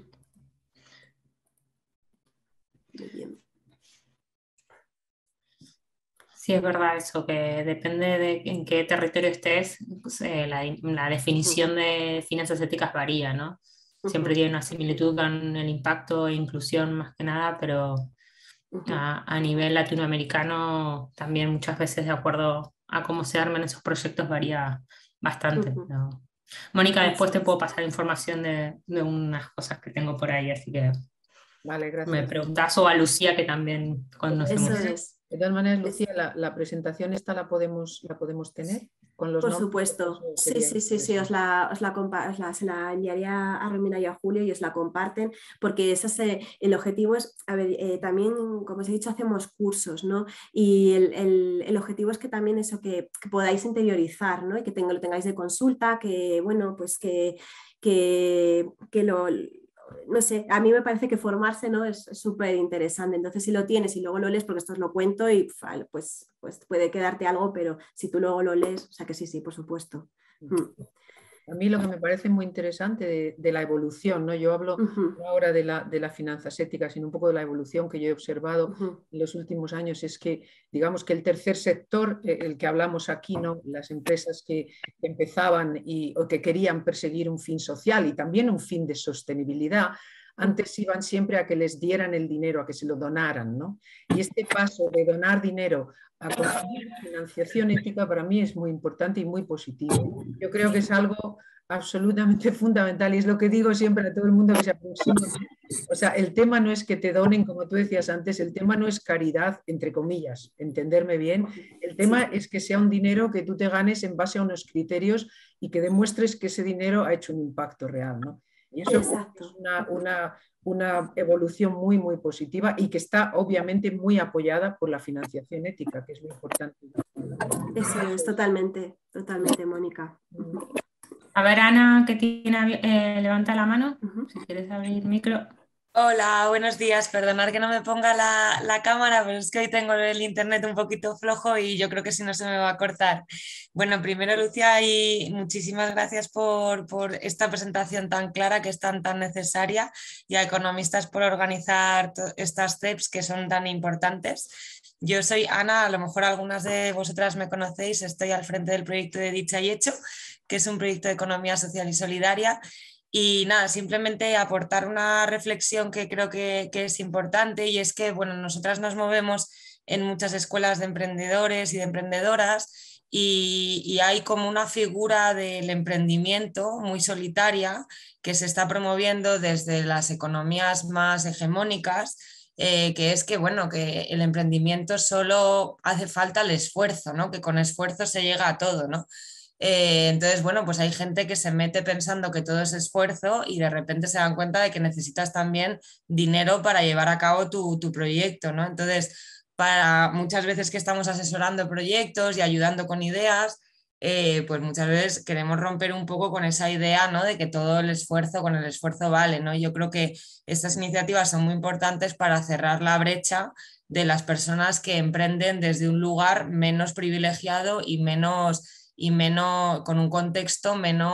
bien. Sí, es verdad eso, que depende de en qué territorio estés, pues, la definición de finanzas éticas varía, ¿no? Siempre tiene una similitud con el impacto e inclusión más que nada, pero a nivel latinoamericano también muchas veces de acuerdo a cómo se arman esos proyectos varía bastante, ¿no? Mónica, después te puedo pasar información de unas cosas que tengo por ahí, así que vale, gracias. me preguntás, o a Lucía, que también conocemos. Eso es. De todas maneras, Lucía, la presentación esta la podemos tener con los Por nombres. Supuesto, sí, se la enviaría a Romina y a Julio y os la comparten, porque el objetivo es, a ver, también, como os he dicho, hacemos cursos, ¿no? Y el objetivo es que también eso, que podáis interiorizar, ¿no? Y que lo tengáis de consulta, que, bueno, pues que no sé, a mí me parece que formarse, ¿no? Es súper interesante. Entonces, si lo tienes y luego lo lees, porque esto os lo cuento y pues puede quedarte algo, pero si tú luego lo lees, o sea que sí, por supuesto. A mí lo que me parece muy interesante de la evolución, ¿no? Yo hablo no ahora de las finanzas éticas, sino un poco de la evolución que yo he observado en los últimos años, es que, digamos que el tercer sector, el que hablamos aquí, ¿no? Las empresas que empezaban o que querían perseguir un fin social y también un fin de sostenibilidad, antes iban siempre a que les dieran el dinero, a que se lo donaran, ¿no? Y este paso de donar dinero a conseguir financiación ética para mí es muy importante y muy positivo. Yo creo que es algo absolutamente fundamental y es lo que digo siempre a todo el mundo que se aproxima. O sea, el tema no es que te donen, como tú decías antes, el tema no es caridad, entre comillas, entenderme bien. El tema es que sea un dinero que tú te ganes en base a unos criterios y que demuestres que ese dinero ha hecho un impacto real, ¿no? Y eso es una evolución muy, muy positiva y que está obviamente muy apoyada por la financiación ética, que es muy importante. Eso es, totalmente, Mónica. A ver, Ana, que levanta la mano, si quieres abrir micro. Hola, buenos días. Perdonad que no me ponga la cámara, pero es que hoy tengo el internet un poquito flojo y yo creo que si no se me va a cortar. Bueno, primero, Lucía, y muchísimas gracias por esta presentación tan clara que es tan necesaria, y a Economistas por organizar estas CEPs que son tan importantes. Yo soy Ana, a lo mejor algunas de vosotras me conocéis, estoy al frente del proyecto de Dicha y Hecho, que es un proyecto de economía social y solidaria. Y nada, simplemente aportar una reflexión que creo que es importante, y es que, bueno, nosotras nos movemos en muchas escuelas de emprendedores y de emprendedoras, y hay como una figura del emprendimiento muy solitaria que se está promoviendo desde las economías más hegemónicas, que es que, bueno, que el emprendimiento solo hace falta el esfuerzo, ¿no? Que con esfuerzo se llega a todo, ¿no? Entonces, bueno, pues hay gente que se mete pensando que todo es esfuerzo y de repente se dan cuenta de que necesitas también dinero para llevar a cabo tu proyecto, ¿no? Entonces, para muchas veces que estamos asesorando proyectos y ayudando con ideas, pues muchas veces queremos romper un poco con esa idea, ¿no? De que todo el esfuerzo, con el esfuerzo vale, ¿no? Yo creo que estas iniciativas son muy importantes para cerrar la brecha de las personas que emprenden desde un lugar menos privilegiado y menos, con un contexto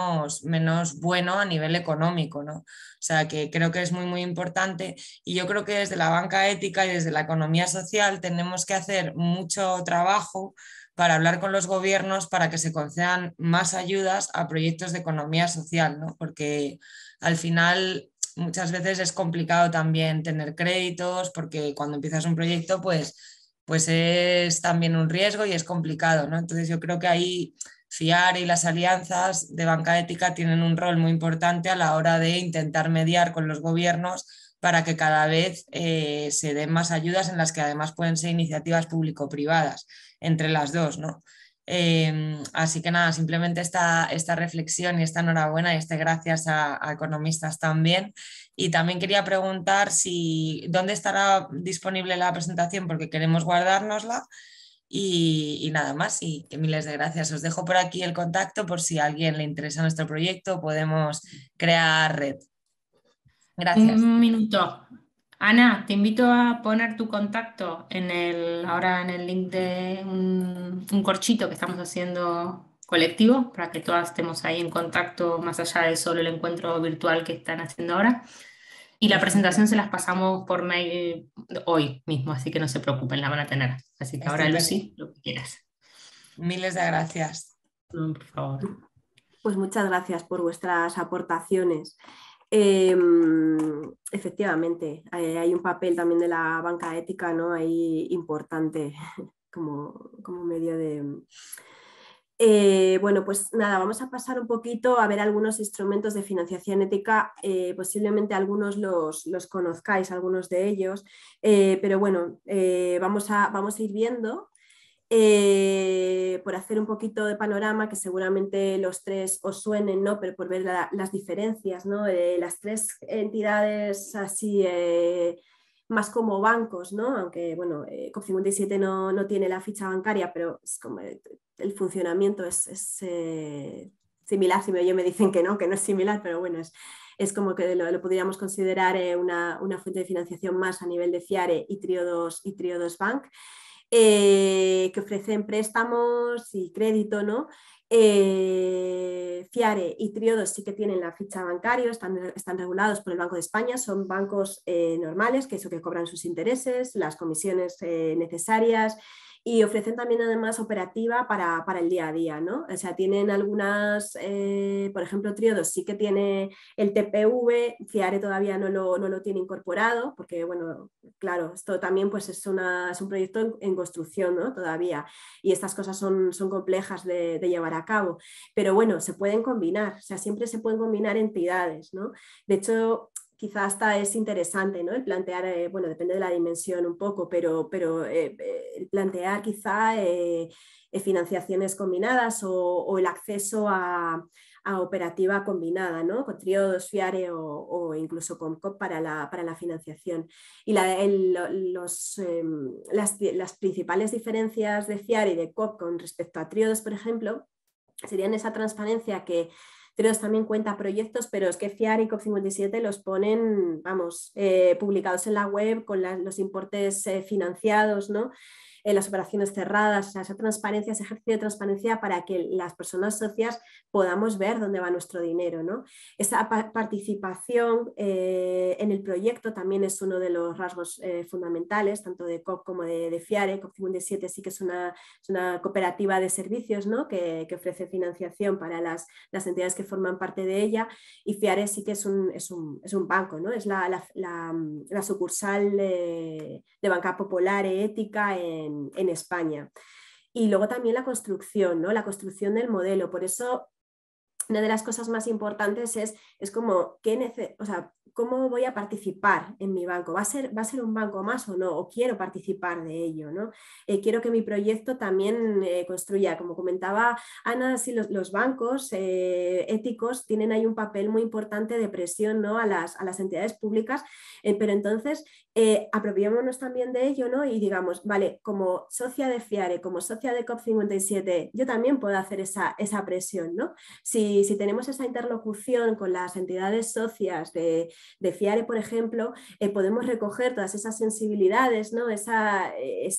menos bueno a nivel económico, ¿no? O sea, que creo que es muy importante, y yo creo que desde la banca ética y desde la economía social tenemos que hacer mucho trabajo para hablar con los gobiernos para que se concedan más ayudas a proyectos de economía social, ¿no? Porque al final muchas veces es complicado también tener créditos, porque cuando empiezas un proyecto, pues es también un riesgo y es complicado, ¿no? Entonces yo creo que ahí FIARE y las alianzas de banca ética tienen un rol muy importante a la hora de intentar mediar con los gobiernos para que cada vez se den más ayudas, en las que además pueden ser iniciativas público-privadas, entre las dos, ¿no? Así que nada, simplemente esta reflexión y esta enhorabuena y gracias a Economistas también. Y también quería preguntar dónde estará disponible la presentación, porque queremos guardárnosla. Y nada más, y que miles de gracias. Os dejo por aquí el contacto por si a alguien le interesa nuestro proyecto, podemos crear red. Gracias. Un minuto. Ana, te invito a poner tu contacto ahora en el link de un corchito que estamos haciendo colectivo, para que todas estemos ahí en contacto, más allá de solo el encuentro virtual que están haciendo ahora. Y la presentación se las pasamos por mail hoy mismo, así que no se preocupen, la van a tener. Así que ahora, Estupendo. Lucy, lo que quieras. Miles de gracias. No, por favor. Pues muchas gracias por vuestras aportaciones. Efectivamente, hay un papel también de la banca ética, ¿no? Ahí importante como medio de... bueno, pues nada, vamos a pasar un poquito a ver algunos instrumentos de financiación ética. Posiblemente algunos los conozcáis, algunos de ellos, pero bueno, vamos a ir viendo. Por hacer un poquito de panorama, que seguramente los tres os suenen, ¿no? Pero por ver las diferencias, ¿no? Las tres entidades así más como bancos, ¿no? Aunque bueno, COP57 no tiene la ficha bancaria, pero es como el funcionamiento es similar. Si me dicen que no es similar, pero bueno, es como que lo podríamos considerar una fuente de financiación más a nivel de FIARE y Triodos Bank. Que ofrecen préstamos y crédito, ¿no? FIARE y Triodos sí que tienen la ficha bancaria, están regulados por el Banco de España, son bancos normales, que cobran sus intereses, las comisiones necesarias, y ofrecen también además operativa para el día a día, ¿no? O sea, tienen algunas, por ejemplo, Triodos sí que tiene el TPV, FIARE todavía no lo tiene incorporado, porque bueno, claro, esto también pues es un proyecto en construcción, ¿no? Todavía, y estas cosas son complejas de llevar a cabo, pero bueno, se pueden combinar, o sea, siempre se pueden combinar entidades, ¿no? De hecho, quizá hasta es interesante, ¿no? El plantear, bueno, depende de la dimensión un poco, pero el plantear quizá financiaciones combinadas o el acceso a operativa combinada, ¿no? Con Triodos, FIARE o incluso con COP para la financiación. Y las principales diferencias de FIARE y de COP con respecto a Triodos, por ejemplo, serían esa transparencia que Tenemos también cuenta proyectos, pero es que FIARE y COP57 los ponen, vamos, publicados en la web con los importes financiados, ¿no? Las operaciones cerradas, o sea, esa transparencia, ese ejercicio de transparencia para que las personas socias podamos ver dónde va nuestro dinero, ¿no? Esa participación en el proyecto también es uno de los rasgos fundamentales, tanto de COP como de FIARE. COP57 sí que es una cooperativa de servicios, ¿no? que ofrece financiación para las entidades que forman parte de ella, y FIARE sí que es un banco, ¿no? Es la sucursal de banca popular e ética en España. Y luego también la construcción, ¿no? La construcción del modelo. Por eso una de las cosas más importantes es como, o sea, ¿cómo voy a participar en mi banco? ¿Va a ser un banco más o no? ¿O quiero participar de ello, ¿no? Quiero que mi proyecto también construya, como comentaba Ana, sí, los bancos éticos tienen ahí un papel muy importante de presión, ¿no? a las entidades públicas, pero entonces apropiémonos también de ello, ¿no? Y digamos, vale, como socia de FIARE, como socia de COP57, yo también puedo hacer esa presión, ¿no? Si tenemos esa interlocución con las entidades socias de FIARE, por ejemplo, podemos recoger todas esas sensibilidades, ¿no? esas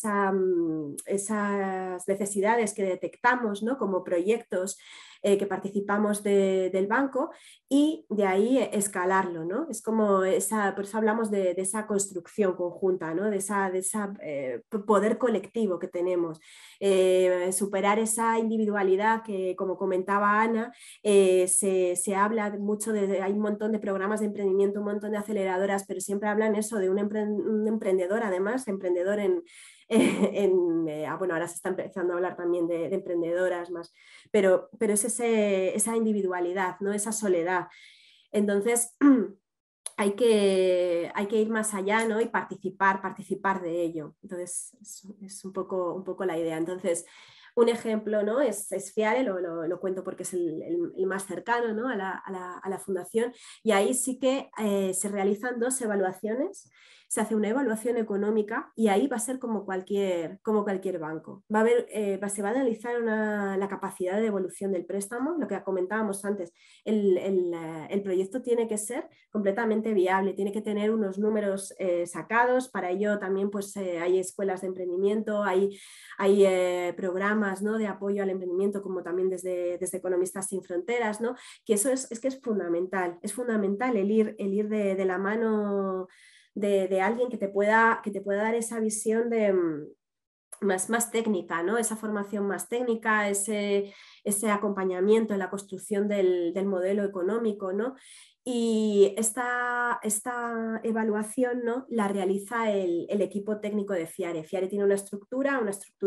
necesidades que detectamos, ¿no? como proyectos que participamos del banco, y de ahí escalarlo, ¿no? Es como por eso hablamos de esa construcción conjunta, ¿no? de ese poder colectivo que tenemos, superar esa individualidad que, como comentaba Ana, se habla mucho hay un montón de programas de emprendimiento, un montón de aceleradoras, pero siempre hablan eso de un emprendedor, además, emprendedor bueno, ahora se está empezando a hablar también de emprendedoras más, pero es esa individualidad, ¿no? Esa soledad. Entonces, hay que ir más allá, ¿no? Y participar de ello. Entonces, es un poco la idea. Entonces, un ejemplo, ¿no? es FIARE, lo cuento porque es el más cercano, ¿no? a la fundación, y ahí sí que se realizan 2 evaluaciones. Se hace una evaluación económica y ahí va a ser como cualquier banco. Se va a analizar la capacidad de devolución del préstamo, lo que comentábamos antes. El proyecto tiene que ser completamente viable, tiene que tener unos números sacados. Para ello también pues, hay escuelas de emprendimiento, hay programas, ¿no? de apoyo al emprendimiento, como también desde Economistas Sin Fronteras, ¿no? Que eso es que es fundamental el ir de la mano de alguien que te pueda dar esa visión más técnica, ¿no? Esa formación más técnica, ese acompañamiento en la construcción del modelo económico, ¿no? Y esta evaluación, ¿no? la realiza el equipo técnico de FIARE. FIARE tiene una estructura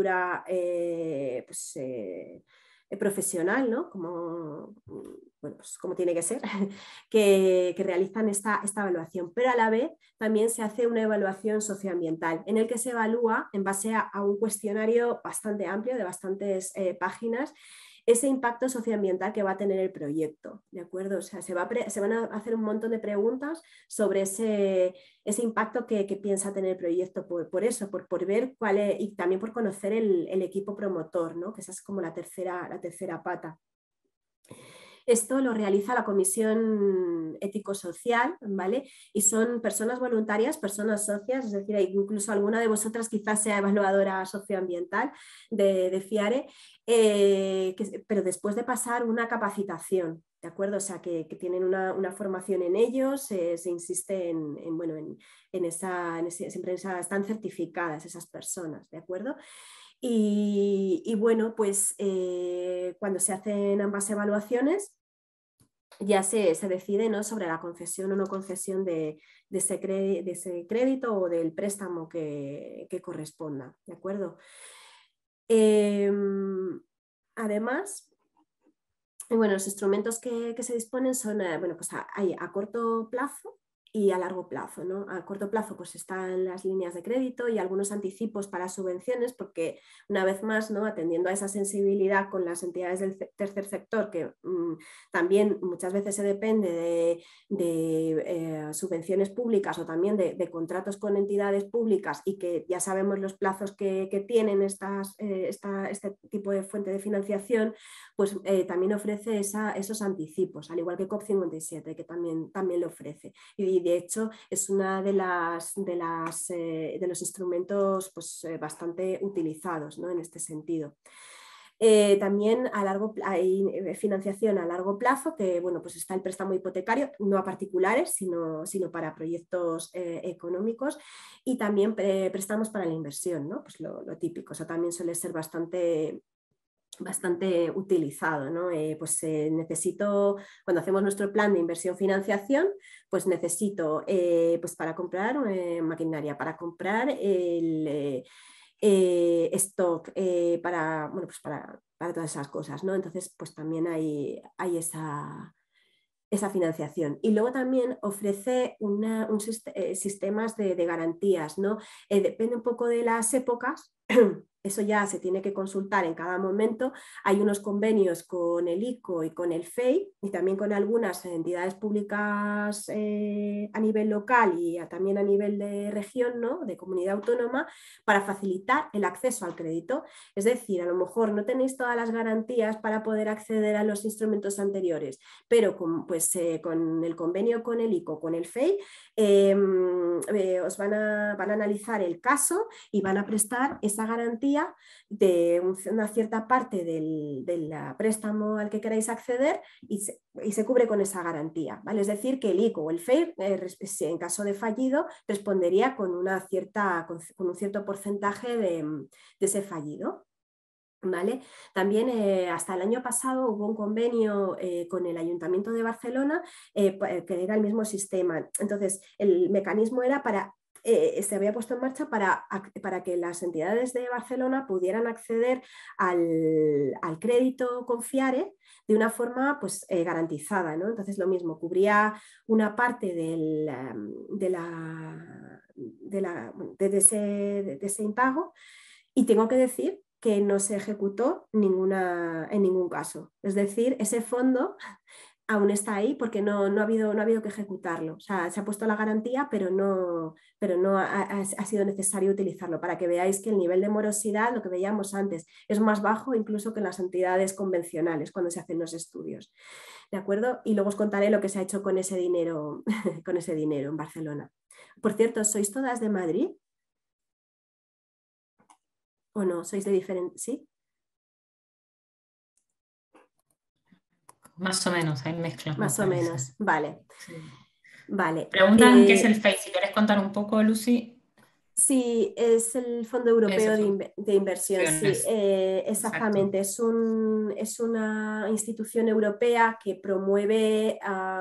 profesional, ¿no? Como tiene que ser, que realizan esta evaluación, pero a la vez también se hace una evaluación socioambiental en el que se evalúa en base a un cuestionario bastante amplio de bastantes páginas ese impacto socioambiental que va a tener el proyecto, ¿de acuerdo? O sea, se van a hacer un montón de preguntas sobre ese impacto que piensa tener el proyecto, por ver cuál es, y también por conocer el equipo promotor, ¿no? Que esa es como la tercera pata. Esto lo realiza la Comisión Ético-Social, ¿vale? Y son personas voluntarias, personas socias, es decir, incluso alguna de vosotras quizás sea evaluadora socioambiental de FIARE, pero después de pasar una capacitación, ¿de acuerdo? O sea, que tienen una formación en ellos, se insiste siempre están certificadas esas personas, ¿de acuerdo? Y bueno, pues cuando se hacen ambas evaluaciones, ya se decide, ¿no? sobre la concesión o no concesión de ese crédito o del préstamo que corresponda, ¿de acuerdo? Además, bueno, los instrumentos que se disponen son, bueno, pues hay a corto plazo, y a largo plazo, ¿no? A corto plazo pues están las líneas de crédito y algunos anticipos para subvenciones, porque una vez más, ¿no?, atendiendo a esa sensibilidad con las entidades del tercer sector, que también muchas veces se depende de subvenciones públicas o también de contratos con entidades públicas, y que ya sabemos los plazos que tienen este tipo de fuente de financiación, pues también ofrece esos anticipos, al igual que COP57, que también lo ofrece. Y de hecho es una de los instrumentos pues, bastante utilizados, ¿no?, en este sentido. También hay financiación a largo plazo, que bueno, pues está el préstamo hipotecario, no a particulares, sino para proyectos económicos, y también préstamos para la inversión, ¿no? Pues lo típico, o sea, también suele ser bastante utilizado, ¿no? Pues necesito, cuando hacemos nuestro plan de inversión-financiación, pues necesito pues para comprar maquinaria, para comprar el stock, bueno, pues para todas esas cosas, ¿no? Entonces, pues también hay esa financiación. Y luego también ofrece sistemas de garantías, ¿no? Depende un poco de las épocas. Eso ya se tiene que consultar en cada momento. Hay unos convenios con el ICO y con el FEI, y también con algunas entidades públicas a nivel local y también a nivel de región, ¿no?, de comunidad autónoma, para facilitar el acceso al crédito. Es decir, a lo mejor no tenéis todas las garantías para poder acceder a los instrumentos anteriores, pero con el convenio con el ICO, con el FEI, os van a analizar el caso y van a prestar esa garantía de una cierta parte del préstamo al que queráis acceder, y se cubre con esa garantía, ¿vale? Es decir, que el ICO o el FEI, en caso de fallido, respondería con un cierto porcentaje de ese fallido. ¿Vale? También hasta el año pasado hubo un convenio con el Ayuntamiento de Barcelona, que era el mismo sistema. Entonces, el mecanismo era se había puesto en marcha para que las entidades de Barcelona pudieran acceder al crédito Confiare de una forma pues, garantizada, ¿no? Entonces, lo mismo, cubría una parte de ese impago, y tengo que decir que no se ejecutó en ningún caso. Es decir, ese fondo aún está ahí porque no ha habido que ejecutarlo. O sea, se ha puesto la garantía, pero no ha sido necesario utilizarlo, para que veáis que el nivel de morosidad, lo que veíamos antes, es más bajo incluso que en las entidades convencionales cuando se hacen los estudios. ¿De acuerdo? Y luego os contaré lo que se ha hecho con ese dinero, en Barcelona. Por cierto, ¿sois todas de Madrid? ¿O no? ¿Sois de diferentes? ¿Sí? Más o menos, hay mezclas. Más o menos, vale. Sí. Vale. Preguntan qué es el FEI. Si querés contar un poco, Lucy. Sí, es el Fondo Europeo de Inversión, sí, exactamente. Es una institución europea que promueve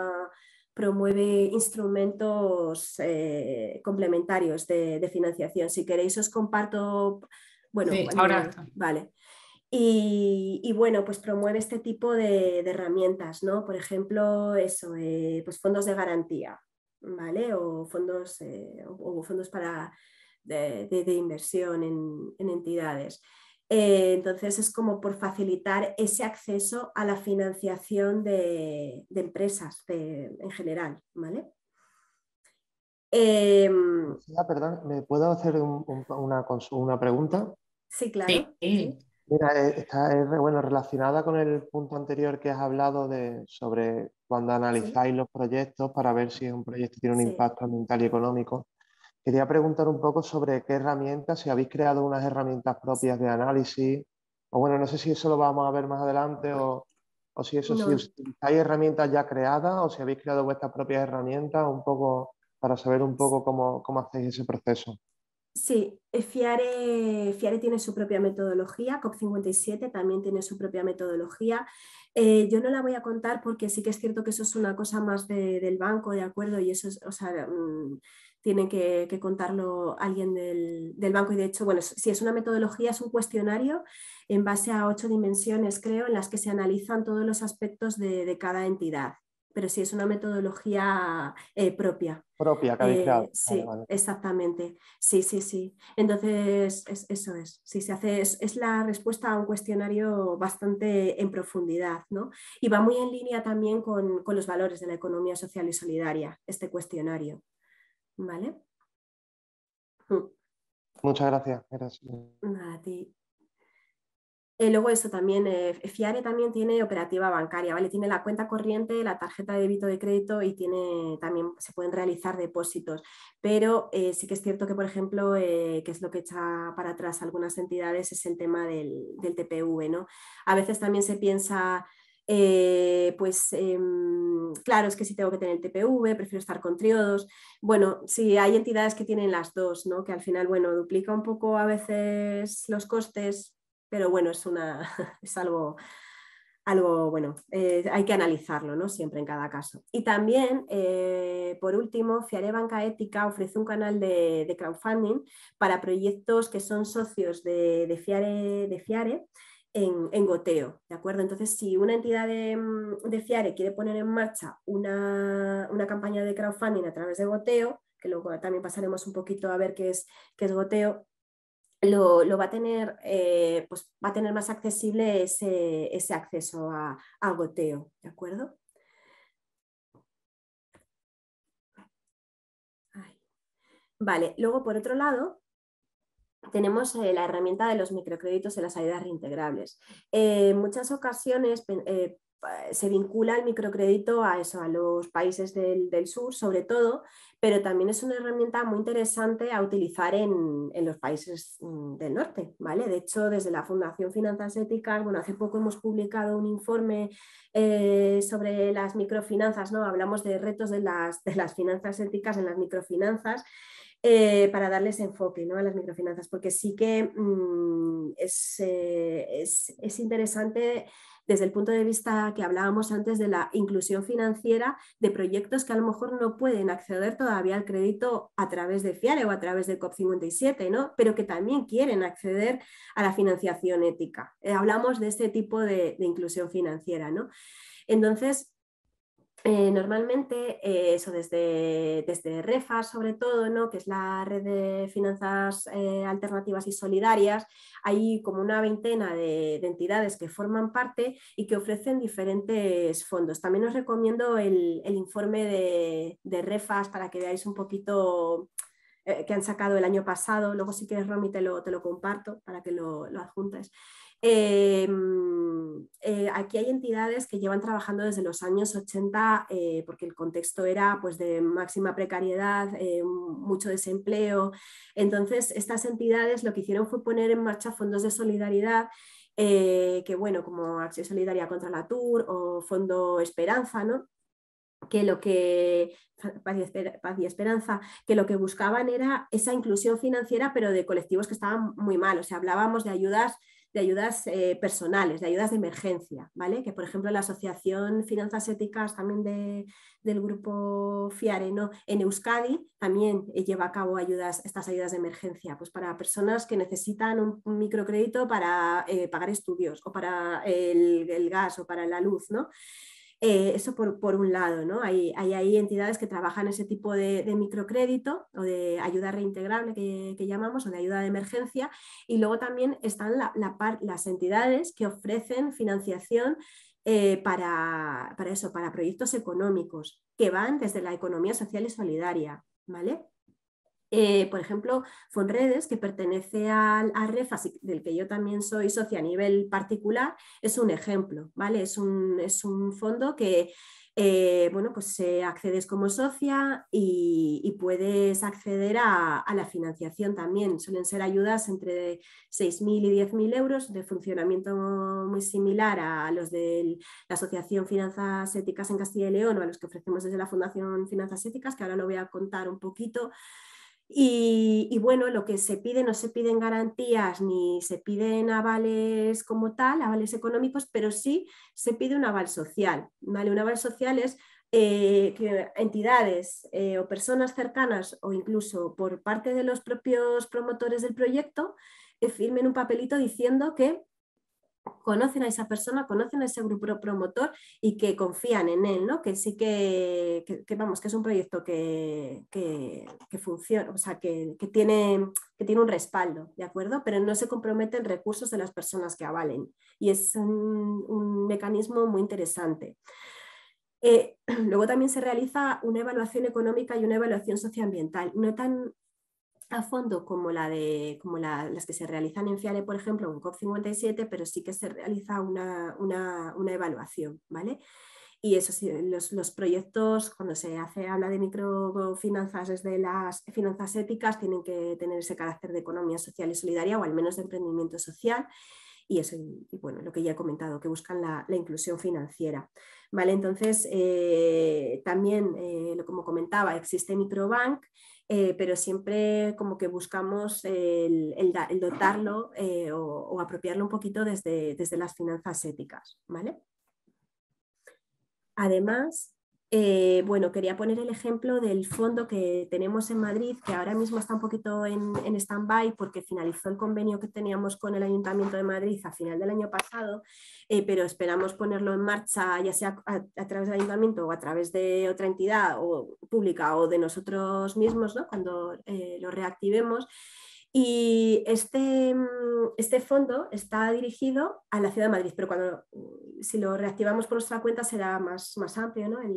instrumentos complementarios de financiación. Si queréis os comparto, bueno, sí, ahora está. Vale. Y bueno, pues promueve este tipo de herramientas, ¿no? Por ejemplo, pues fondos de garantía, ¿vale? O fondos de inversión en entidades. Entonces es como por facilitar ese acceso a la financiación de empresas en general, ¿vale? Perdón, ¿me puedo hacer una pregunta? Sí, claro. Sí. Mira, está relacionada con el punto anterior que has hablado sobre cuando analizáis los proyectos para ver si un proyecto tiene un impacto ambiental y económico. Quería preguntar un poco sobre qué herramientas, si habéis creado unas herramientas propias de análisis, o bueno, no sé si eso lo vamos a ver más adelante, o si eso, si utilizáis herramientas ya creadas, o si habéis creado vuestras propias herramientas, un poco para saber un poco cómo hacéis ese proceso. Sí, FIARE tiene su propia metodología, COP57 también tiene su propia metodología. Yo no la voy a contar porque sí que es cierto que eso es una cosa más del banco, ¿de acuerdo? Y eso tiene que contarlo alguien del banco. Y de hecho, bueno, si es una metodología, es un cuestionario en base a 8 dimensiones, creo, en las que se analizan todos los aspectos de cada entidad. pero sí es una metodología propia. Propia que habéis creado. Sí, vale. exactamente. Sí. Entonces, eso es. Sí, se hace, es la respuesta a un cuestionario bastante en profundidad, ¿no? Y va muy en línea también con los valores de la economía social y solidaria, este cuestionario. ¿Vale? Muchas gracias. Nada, a ti. Luego eso también, Fiare también tiene operativa bancaria, ¿vale? Tiene la cuenta corriente, la tarjeta de débito de crédito y también se pueden realizar depósitos. Pero sí que es cierto que, por ejemplo, que es lo que echa para atrás algunas entidades, es el tema del TPV, ¿no? A veces también se piensa, claro, es que si tengo que tener el TPV, prefiero estar con triodos. Bueno, sí, hay entidades que tienen las dos, ¿no? Que al final, bueno, duplica un poco a veces los costes, pero bueno, es algo bueno, hay que analizarlo, ¿no? Siempre en cada caso. Y también, por último, Fiare Banca Ética ofrece un canal de crowdfunding para proyectos que son socios de Fiare en goteo, ¿de acuerdo? Entonces, si una entidad de Fiare quiere poner en marcha una campaña de crowdfunding a través de goteo, que luego también pasaremos un poquito a ver qué es goteo, lo va a tener, pues va a tener más accesible ese acceso a goteo, ¿de acuerdo? Vale, luego por otro lado tenemos la herramienta de los microcréditos en las ayudas reintegrables. En muchas ocasiones se vincula el microcrédito a los países del sur, sobre todo, pero también es una herramienta muy interesante a utilizar en los países del norte, ¿vale? De hecho, desde la Fundación Finanzas Éticas, bueno, hace poco hemos publicado un informe sobre las microfinanzas, ¿no? Hablamos de retos de las finanzas éticas en las microfinanzas. Para darles enfoque, ¿no? A las microfinanzas, porque sí que es interesante desde el punto de vista que hablábamos antes de la inclusión financiera de proyectos que a lo mejor no pueden acceder todavía al crédito a través de Fiare o a través de COP57, ¿no? Pero que también quieren acceder a la financiación ética. Hablamos de este tipo de inclusión financiera, ¿no? Entonces, normalmente eso desde REFAS sobre todo, ¿no? Que es la red de finanzas alternativas y solidarias, hay como una veintena de entidades que forman parte y que ofrecen diferentes fondos. También os recomiendo el informe de REFAS para que veáis un poquito que han sacado el año pasado. Luego si quieres, Romy, te lo comparto para que lo adjuntes. Aquí hay entidades que llevan trabajando desde los años 80 porque el contexto era pues, de máxima precariedad, mucho desempleo. Entonces, estas entidades lo que hicieron fue poner en marcha fondos de solidaridad que, bueno, como Acción Solidaria contra la TUR o Fondo Esperanza, ¿no? Paz y Esperanza, que lo que buscaban era esa inclusión financiera, pero de colectivos que estaban muy mal. O sea, hablábamos de ayudas personales, de ayudas de emergencia, ¿vale? Que por ejemplo la Asociación Finanzas Éticas también del grupo Fiare, ¿no? En Euskadi también lleva a cabo estas ayudas de emergencia, pues para personas que necesitan un microcrédito para pagar estudios o para el gas o para la luz, ¿no? Eso por un lado, ¿no? Hay entidades que trabajan ese tipo de microcrédito o de ayuda reintegrable que llamamos, o de ayuda de emergencia, y luego también están las entidades que ofrecen financiación para proyectos económicos que van desde la economía social y solidaria, ¿vale? Por ejemplo, Fonredes, que pertenece al REFAS, del que yo también soy socia a nivel particular, es un ejemplo, ¿vale? Es un fondo que bueno, pues accedes como socia y puedes acceder a la financiación también. Suelen ser ayudas entre 6.000 y 10.000 euros de funcionamiento muy similar a los de la Asociación Finanzas Éticas en Castilla y León o a los que ofrecemos desde la Fundación Finanzas Éticas, que ahora lo voy a contar un poquito. Y bueno, lo que se pide, no se piden garantías ni se piden avales como tal, avales económicos, pero sí se pide un aval social, ¿vale? Un aval social es que entidades o personas cercanas o incluso por parte de los propios promotores del proyecto firmen un papelito diciendo que conocen a esa persona, conocen a ese grupo promotor y que confían en él, ¿no? Que sí vamos, que es un proyecto que funciona, o sea, que tiene un respaldo, ¿de acuerdo? Pero no se comprometen recursos de las personas que avalen y es un mecanismo muy interesante. Luego también se realiza una evaluación económica y una evaluación socioambiental, no tan a fondo como las que se realizan en FIARE, por ejemplo, en COP57, pero sí que se realiza una evaluación, ¿vale? Y eso sí, los proyectos, cuando se habla de microfinanzas desde las finanzas éticas, tienen que tener ese carácter de economía social y solidaria, o al menos de emprendimiento social. Y eso, y bueno, lo que ya he comentado, que buscan la inclusión financiera. ¿Vale? Entonces, también, como comentaba, existe Microbank, pero siempre como que buscamos el dotarlo o apropiarlo un poquito desde las finanzas éticas. ¿Vale? Además, bueno, quería poner el ejemplo del fondo que tenemos en Madrid, que ahora mismo está un poquito en stand-by porque finalizó el convenio que teníamos con el Ayuntamiento de Madrid a final del año pasado, pero esperamos ponerlo en marcha, ya sea a través del Ayuntamiento o a través de otra entidad o pública o de nosotros mismos, ¿no? Cuando lo reactivemos. Y este fondo está dirigido a la Ciudad de Madrid, pero si lo reactivamos por nuestra cuenta será más amplio, ¿no?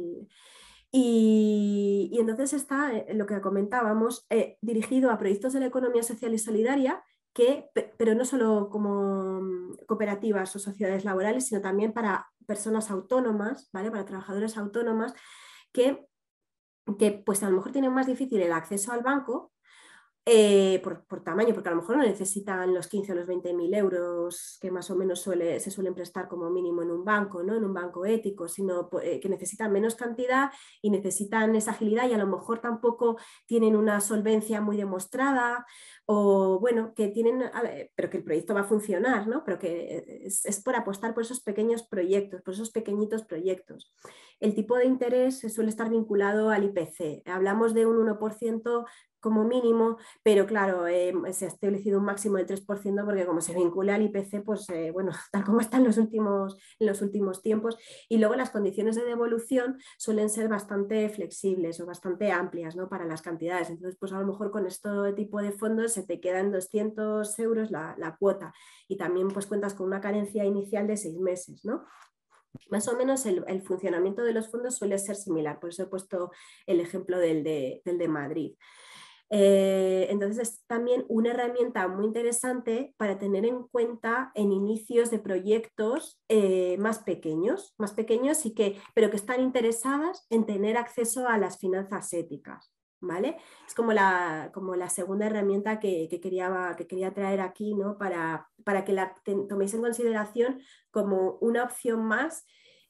Y entonces está, lo que comentábamos, dirigido a proyectos de la economía social y solidaria, pero no solo como cooperativas o sociedades laborales, sino también para personas autónomas, ¿vale? Para trabajadores autónomas que pues a lo mejor tienen más difícil el acceso al banco, por tamaño, porque a lo mejor no necesitan los 15 o los 20.000 euros que más o menos se suelen prestar como mínimo en un banco, ¿no? En un banco ético, sino que necesitan menos cantidad y necesitan esa agilidad y a lo mejor tampoco tienen una solvencia muy demostrada o bueno, que tienen, pero que el proyecto va a funcionar, ¿no? Pero que es por apostar por esos pequeños proyectos, por esos pequeñitos proyectos. El tipo de interés suele estar vinculado al IPC. Hablamos de un 1% como mínimo, pero claro, se ha establecido un máximo del 3% porque como se vincula al IPC, pues bueno, tal como está en los últimos tiempos. Y luego las condiciones de devolución suelen ser bastante flexibles o bastante amplias, ¿no? Para las cantidades. Entonces, pues a lo mejor con este tipo de fondos se te quedan 200 euros la cuota y también pues cuentas con una carencia inicial de 6 meses, ¿no? Más o menos el funcionamiento de los fondos suele ser similar, por eso he puesto el ejemplo del de Madrid. Entonces es también una herramienta muy interesante para tener en cuenta en inicios de proyectos más pequeños pero que están interesadas en tener acceso a las finanzas éticas. ¿Vale? Es como la segunda herramienta que quería traer aquí, ¿no? para que la toméis en consideración como una opción más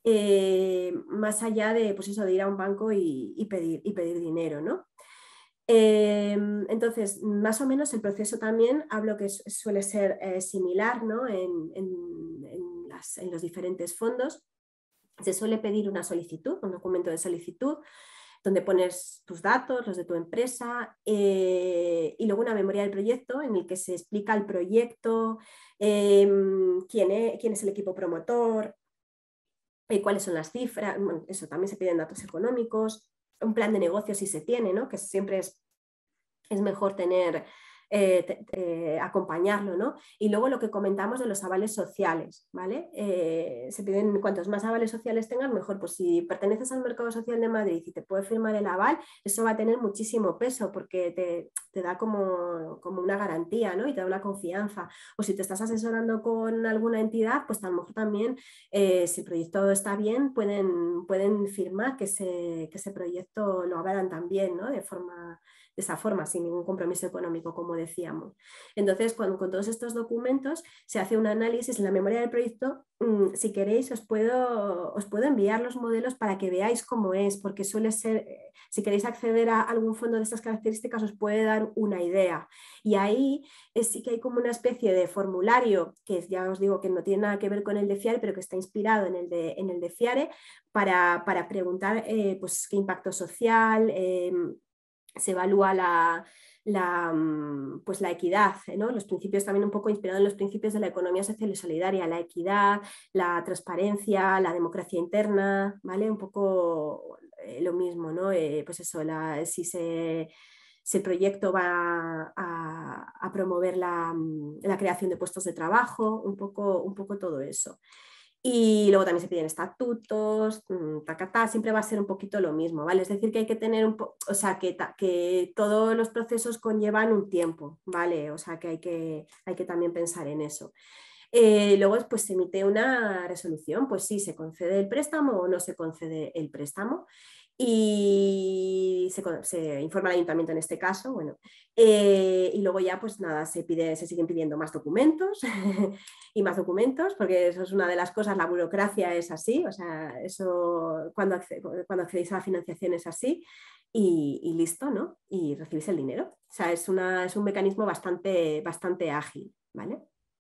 allá de, pues eso, de ir a un banco y pedir dinero, ¿no? Entonces, más o menos el proceso también hablo que suele ser similar, ¿no? en los diferentes fondos. Se suele pedir una solicitud, un documento de solicitud, donde pones tus datos, los de tu empresa, y luego una memoria del proyecto en el que se explica el proyecto, quién es el equipo promotor, cuáles son las cifras, bueno, eso también se piden datos económicos, un plan de negocio si se tiene, ¿no? Que siempre es mejor tener, acompañarlo, ¿no? Y luego lo que comentamos de los avales sociales, ¿vale? Se piden, cuantos más avales sociales tengas, mejor. Pues si perteneces al Mercado Social de Madrid y te puede firmar el aval, eso va a tener muchísimo peso porque te da como una garantía, ¿no? Y te da una confianza. O si te estás asesorando con alguna entidad, pues a lo mejor también, si el proyecto está bien, pueden firmar que ese proyecto lo avalan también, ¿no? De esa forma, sin ningún compromiso económico, como decíamos. Entonces, con todos estos documentos se hace un análisis en la memoria del proyecto. Si queréis, os puedo enviar los modelos para que veáis cómo es, porque suele ser, si queréis acceder a algún fondo de estas características, os puede dar una idea. Y ahí sí que hay como una especie de formulario, que ya os digo que no tiene nada que ver con el de FIARE, pero que está inspirado en el de FIARE, para preguntar pues, qué impacto social, se evalúa pues la equidad, ¿no? Los principios también un poco inspirados en los principios de la economía social y solidaria, la equidad, la transparencia, la democracia interna, ¿vale? Un poco lo mismo, ¿no? Pues eso, si el proyecto va a promover la creación de puestos de trabajo, un poco todo eso. Y luego también se piden estatutos, siempre va a ser un poquito lo mismo, ¿vale? Es decir, que hay que tener o sea, que todos los procesos conllevan un tiempo, ¿vale? O sea, que hay que también pensar en eso. Luego pues se emite una resolución, pues sí, se concede el préstamo o no se concede el préstamo y se informa al ayuntamiento en este caso, bueno, y luego ya pues nada, se siguen pidiendo más documentos y más documentos, porque eso es una de las cosas, la burocracia es así, o sea, eso cuando accedéis a la financiación es así y listo, ¿no? Y recibís el dinero, o sea, es un mecanismo bastante ágil, ¿vale?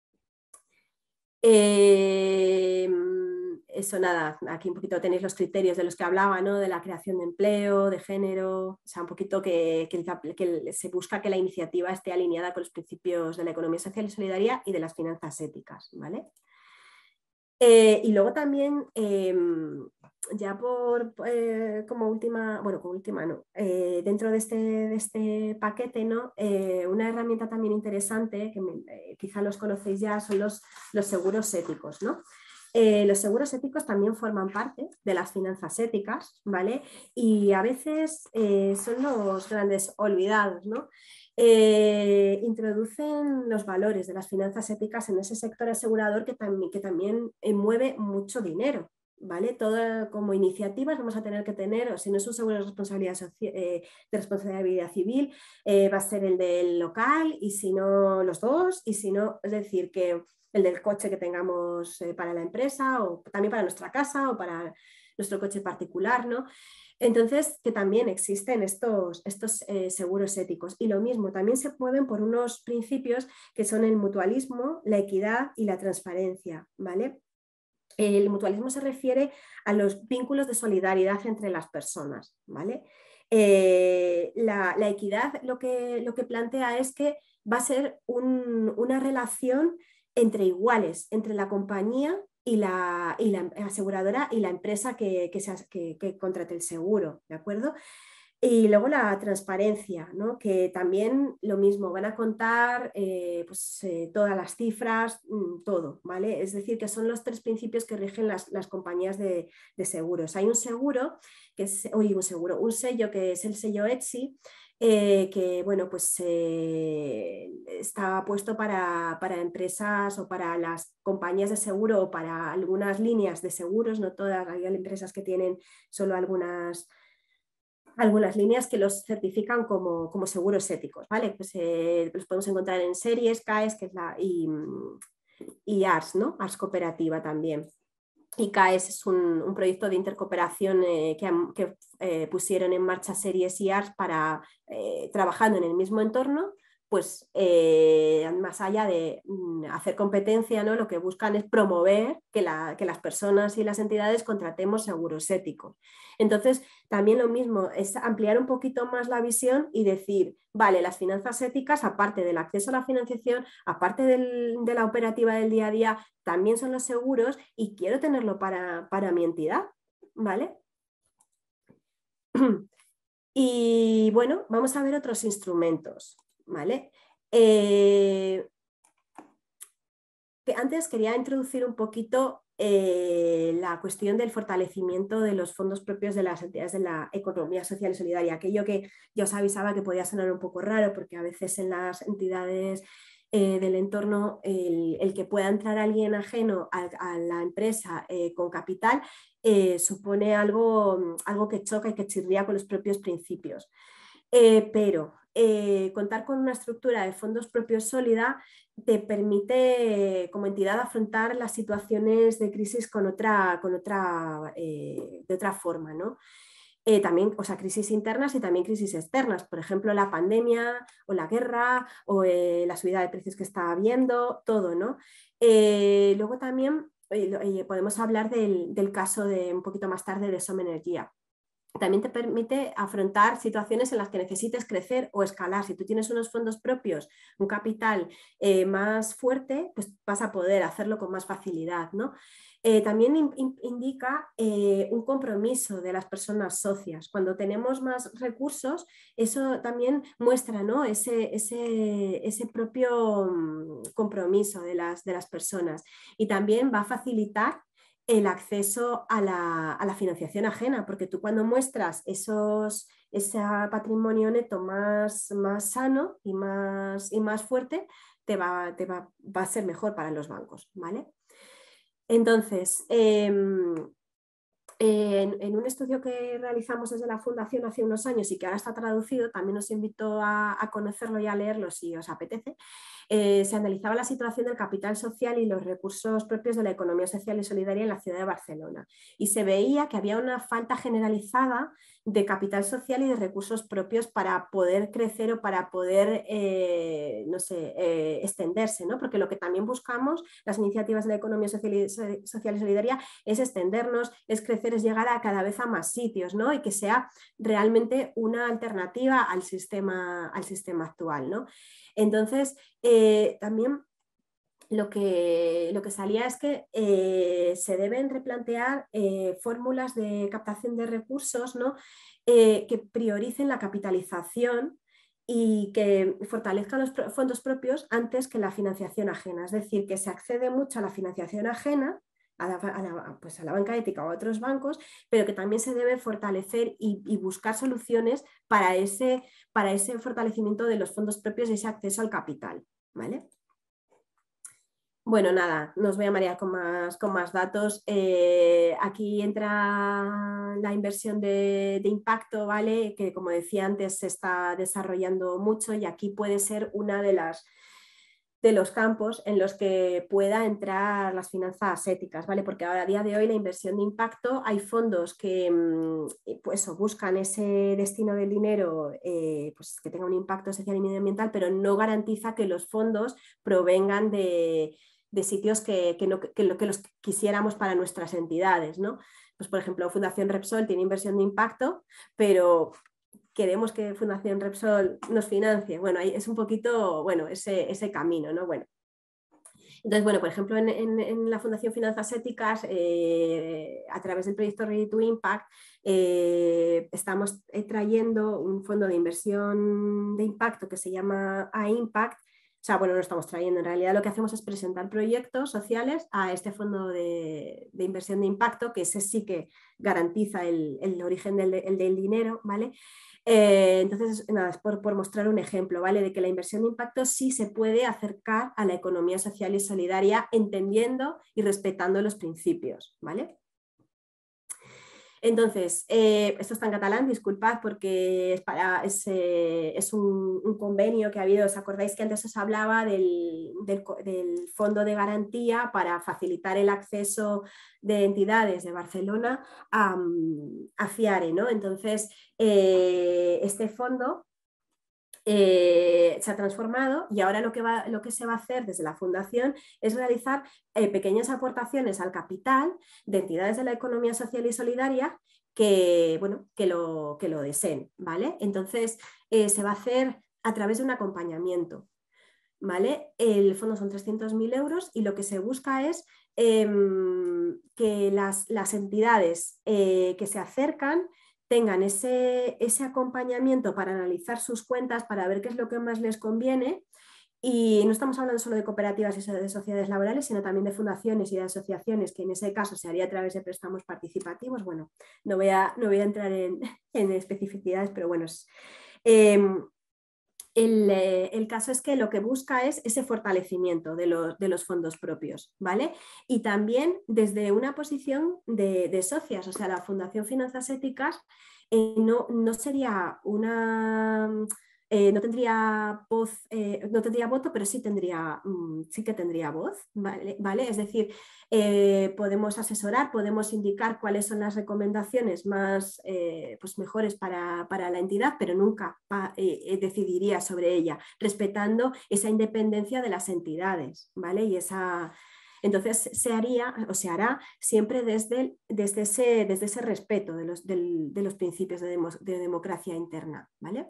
Eso nada, aquí un poquito tenéis los criterios de los que hablaba, ¿no? De la creación de empleo, de género, o sea, un poquito que se busca que la iniciativa esté alineada con los principios de la economía social y solidaria y de las finanzas éticas, ¿vale? Y luego también, ya como última, no, dentro de este paquete, ¿no? Una herramienta también interesante, que quizá los conocéis ya, son los seguros éticos, ¿no? Los seguros éticos también forman parte de las finanzas éticas, ¿vale? Y a veces son los grandes olvidados, ¿no? Introducen los valores de las finanzas éticas en ese sector asegurador que también mueve mucho dinero, ¿vale? Todo como iniciativas vamos a tener que tener, o si no es un seguro de responsabilidad civil, va a ser el del local y si no los dos, y si no, es decir, que el del coche que tengamos para la empresa o también para nuestra casa o para nuestro coche particular, ¿no? Entonces, que también existen estos seguros éticos. Y lo mismo, también se mueven por unos principios que son el mutualismo, la equidad y la transparencia, ¿vale? El mutualismo se refiere a los vínculos de solidaridad entre las personas, ¿vale? La equidad lo que plantea es que va a ser una relación entre iguales, entre la compañía y la aseguradora y la empresa que contrate el seguro, ¿de acuerdo? Y luego la transparencia, ¿no? Que también lo mismo, van a contar todas las cifras, todo, ¿vale? Es decir, que son los tres principios que rigen las compañías de seguros. Hay un sello que es el sello ETSI, que bueno, pues está puesto para empresas o para las compañías de seguro o para algunas líneas de seguros, no todas, hay empresas que tienen solo algunas líneas que los certifican como seguros éticos, ¿vale? Pues los podemos encontrar en series, CAES, que es y ARS, ¿no? ARS Cooperativa también. Y CAES es un proyecto de intercooperación que pusieron en marcha series y ARS para, trabajando en el mismo entorno, pues más allá de hacer competencia, ¿no? Lo que buscan es promover que las personas y las entidades contratemos seguros éticos. Entonces, también lo mismo, es ampliar un poquito más la visión y decir, vale, las finanzas éticas, aparte del acceso a la financiación, aparte de la operativa del día a día, también son los seguros y quiero tenerlo para mi entidad, ¿vale? Y bueno, vamos a ver otros instrumentos, ¿vale? Antes quería introducir un poquito la cuestión del fortalecimiento de los fondos propios de las entidades de la economía social y solidaria, aquello que yo os avisaba que podía sonar un poco raro porque a veces en las entidades del entorno el que pueda entrar alguien ajeno a la empresa con capital supone algo que choca y que chirría con los propios principios. Pero contar con una estructura de fondos propios sólida te permite como entidad afrontar las situaciones de crisis de otra forma, ¿no? También, o sea, crisis internas y también crisis externas, por ejemplo, la pandemia o la guerra o la subida de precios que está habiendo, todo, ¿no? Luego también podemos hablar del caso de un poquito más tarde de Som Energia. también te permite afrontar situaciones en las que necesites crecer o escalar. Si tú tienes unos fondos propios, un capital más fuerte, pues vas a poder hacerlo con más facilidad, ¿no? También indica un compromiso de las personas socias. Cuando tenemos más recursos, eso también muestra, ¿no? ese propio compromiso de las personas, y también va a facilitar el acceso a la financiación ajena, porque tú cuando muestras ese patrimonio neto más sano y más fuerte, va a ser mejor para los bancos, ¿vale? Entonces, en un estudio que realizamos desde la Fundación hace unos años y que ahora está traducido, también os invito a conocerlo y a leerlo si os apetece, se analizaba la situación del capital social y los recursos propios de la economía social y solidaria en la ciudad de Barcelona, y se veía que había una falta generalizada de capital social y de recursos propios para poder crecer o para poder extenderse, ¿no? Porque lo que también buscamos las iniciativas de la economía social y solidaria es extendernos, es crecer, es llegar a cada vez a más sitios, ¿no? Y que sea realmente una alternativa al sistema actual, ¿no? Entonces, también lo que salía es que se deben replantear fórmulas de captación de recursos, ¿no? Que prioricen la capitalización y que fortalezcan los fondos propios antes que la financiación ajena. Es decir, que se accede mucho a la financiación ajena, a la banca ética o a otros bancos, pero que también se debe fortalecer y buscar soluciones para ese fortalecimiento de los fondos propios y ese acceso al capital, ¿vale? Bueno, nada, no os voy a marear con más datos. Aquí entra la inversión de impacto, ¿vale? Que, como decía antes, se está desarrollando mucho, y aquí puede ser una de los campos en los que pueda entrar las finanzas éticas, ¿vale? Porque ahora, a día de hoy, la inversión de impacto, hay fondos que pues, buscan ese destino del dinero pues, que tenga un impacto social y medioambiental, pero no garantiza que los fondos provengan de sitios que los quisiéramos para nuestras entidades, ¿no? Pues, por ejemplo, Fundación Repsol tiene inversión de impacto, pero queremos que Fundación Repsol nos financie. Bueno, ahí es un poquito, bueno, ese camino, ¿no? Bueno. Entonces, bueno, por ejemplo, en la Fundación Finanzas Éticas, a través del proyecto Ready to Impact, estamos trayendo un fondo de inversión de impacto que se llama impact. O sea, bueno, no estamos trayendo, en realidad lo que hacemos es presentar proyectos sociales a este fondo de inversión de impacto, que ese sí que garantiza el origen del dinero, ¿vale? Entonces, nada, es por mostrar un ejemplo, ¿vale? De que la inversión de impacto sí se puede acercar a la economía social y solidaria, entendiendo y respetando los principios, ¿vale? Entonces, esto está en catalán, disculpad, porque es un convenio que ha habido. ¿Os acordáis que antes os hablaba del fondo de garantía para facilitar el acceso de entidades de Barcelona a FIARE, ¿no? Entonces, este fondo se ha transformado, y ahora lo que se va a hacer desde la Fundación es realizar pequeñas aportaciones al capital de entidades de la economía social y solidaria que lo deseen, ¿vale? Entonces, se va a hacer a través de un acompañamiento, ¿vale? El fondo son 300.000 euros, y lo que se busca es que las entidades que se acercan tengan ese acompañamiento para analizar sus cuentas, para ver qué es lo que más les conviene. Y no estamos hablando solo de cooperativas y de sociedades laborales, sino también de fundaciones y de asociaciones, que en ese caso se haría a través de préstamos participativos. Bueno, no voy a entrar en especificidades, pero bueno, el caso es que lo que busca es ese fortalecimiento de los fondos propios, ¿vale? Y también desde una posición de socias, o sea, la Fundación Finanzas Éticas no sería una... no tendría voz, no tendría voto, pero sí que tendría voz, ¿vale? Es decir, podemos asesorar, podemos indicar cuáles son las recomendaciones más pues mejores para la entidad, pero nunca decidiría sobre ella, respetando esa independencia de las entidades, ¿vale? Y Entonces se haría o se hará siempre desde ese respeto de los principios de democracia interna, ¿vale?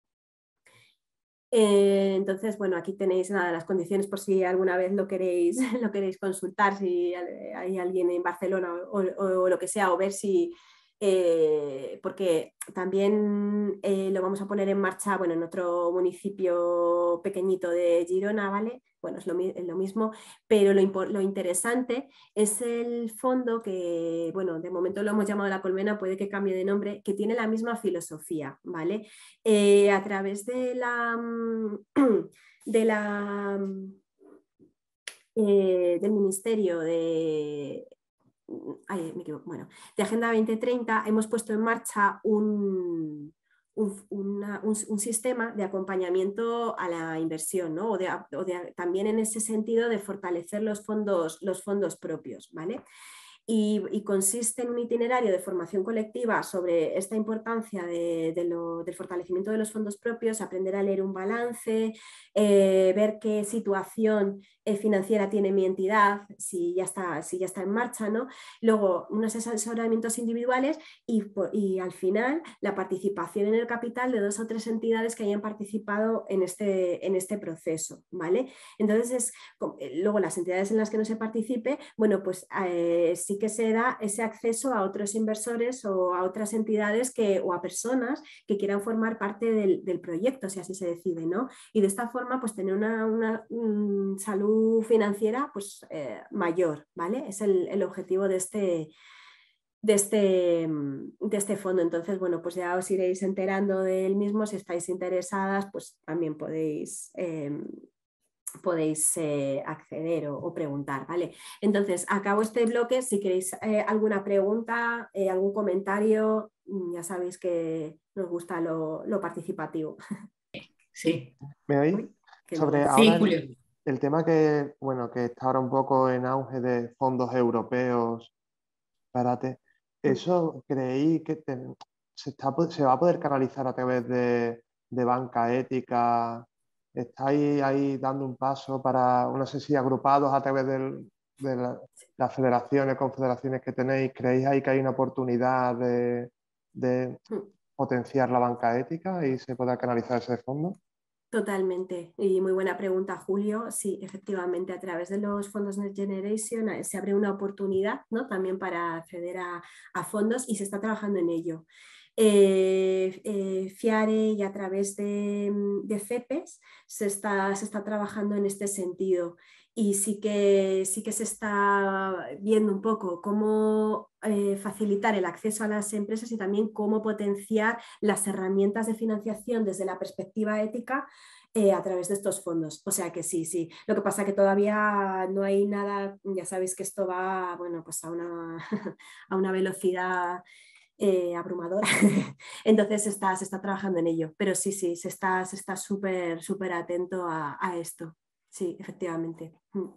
Entonces, bueno, aquí tenéis nada, las condiciones por si alguna vez lo queréis consultar, si hay alguien en Barcelona o lo que sea, o ver si, porque también lo vamos a poner en marcha, bueno, en otro municipio pequeñito de Girona, ¿vale? Bueno, es lo mismo, pero lo interesante es el fondo que, bueno, de momento lo hemos llamado La Colmena, puede que cambie de nombre, que tiene la misma filosofía, ¿vale? A través del Ministerio de Agenda 2030 hemos puesto en marcha un sistema de acompañamiento a la inversión, ¿no? También en ese sentido de fortalecer los fondos propios, ¿vale? Y consiste en un itinerario de formación colectiva sobre esta importancia del fortalecimiento de los fondos propios, aprender a leer un balance, ver qué situación financiera tiene mi entidad, si ya está en marcha, ¿no? Luego unos asesoramientos individuales y al final la participación en el capital de 2 o 3 entidades que hayan participado en este proceso, ¿vale? Entonces, luego las entidades en las que no se participe, bueno, pues sí que se da ese acceso a otros inversores o a otras entidades o a personas que quieran formar parte del proyecto, si así se decide, ¿no? Y de esta forma, pues tener una salud financiera pues, mayor, ¿vale? Es el objetivo de este fondo. Entonces, bueno, pues ya os iréis enterando del mismo. Si estáis interesadas, pues también podéis acceder o preguntar, ¿vale? Entonces, acabo este bloque. Si queréis alguna pregunta, algún comentario, ya sabéis que nos gusta lo participativo. Sí. ¿Me oís? Sobre Sí, ahora Julio. el tema que está ahora un poco en auge de fondos europeos, espérate, ¿eso creéis que se va a poder canalizar a través de banca ética? ¿Estáis ahí dando un paso para, no sé si agrupados a través de las federaciones, confederaciones que tenéis? ¿Creéis ahí que hay una oportunidad de potenciar la banca ética y se pueda canalizar ese fondo? Totalmente, y muy buena pregunta, Julio. Sí, efectivamente, a través de los fondos Next Generation se abre una oportunidad, ¿no? También para acceder a fondos y se está trabajando en ello. FIARE y a través de CEPES se está trabajando en este sentido. Y sí que se está viendo un poco cómo facilitar el acceso a las empresas y también cómo potenciar las herramientas de financiación desde la perspectiva ética a través de estos fondos. O sea que sí. Lo que pasa es que todavía no hay nada, ya sabéis que esto va, bueno, pues a una velocidad abrumadora. Entonces se está trabajando en ello. Pero sí, se está súper atento a esto. Sí, efectivamente.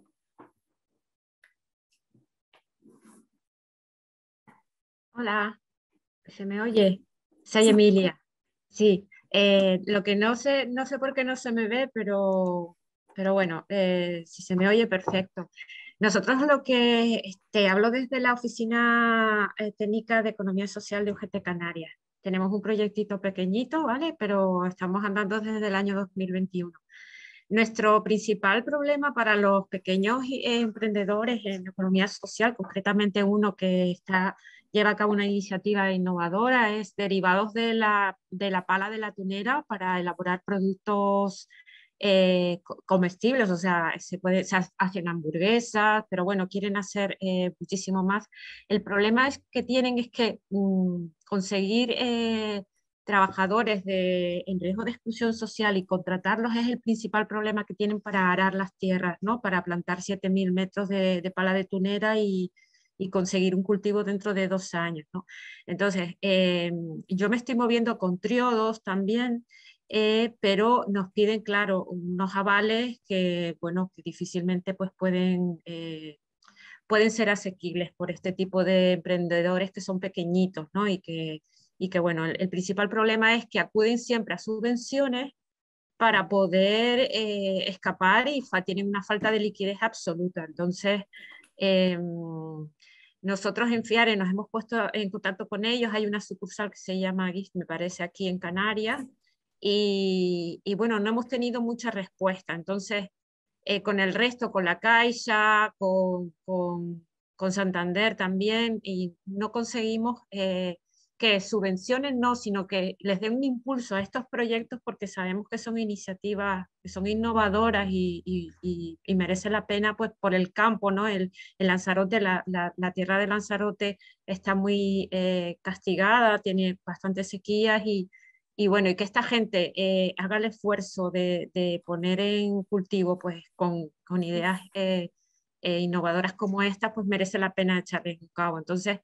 Hola, ¿se me oye? Soy Sí. Emilia. Sí, lo que no sé por qué no se me ve, pero bueno, si se me oye, perfecto. Nosotros hablo desde la Oficina Técnica de Economía Social de UGT Canarias. Tenemos un proyectito pequeñito, ¿vale? Pero estamos andando desde el año 2021. Nuestro principal problema para los pequeños emprendedores en economía social, concretamente uno que lleva a cabo una iniciativa innovadora, es derivados de la pala de la tunera para elaborar productos comestibles. O sea, se hacen hamburguesas, pero bueno, quieren hacer muchísimo más. El problema que tienen es que conseguir trabajadores en riesgo de exclusión social y contratarlos es el principal problema que tienen para arar las tierras, ¿no? Para plantar 7.000 metros de pala de tunera y conseguir un cultivo dentro de 2 años, ¿no? Entonces, yo me estoy moviendo con triodos también, pero nos piden, claro, unos avales que, bueno, que difícilmente pues pueden ser asequibles por este tipo de emprendedores que son pequeñitos, ¿no? Y que bueno, el principal problema es que acuden siempre a subvenciones, para poder escapar y tienen una falta de liquidez absoluta. Entonces, nosotros en FIARE nos hemos puesto en contacto con ellos, hay una sucursal que se llama GIF, me parece, aquí en Canarias, y bueno, no hemos tenido mucha respuesta. Entonces, con el resto, con la Caixa, con Santander también, y no conseguimos que subvencionen, no, sino que les den un impulso a estos proyectos porque sabemos que son iniciativas, que son innovadoras y merece la pena pues por el campo, ¿no? El Lanzarote, la tierra de Lanzarote está muy castigada, tiene bastantes sequías y bueno, y que esta gente haga el esfuerzo de poner en cultivo pues con ideas innovadoras como esta, pues merece la pena echarles un cabo. Entonces,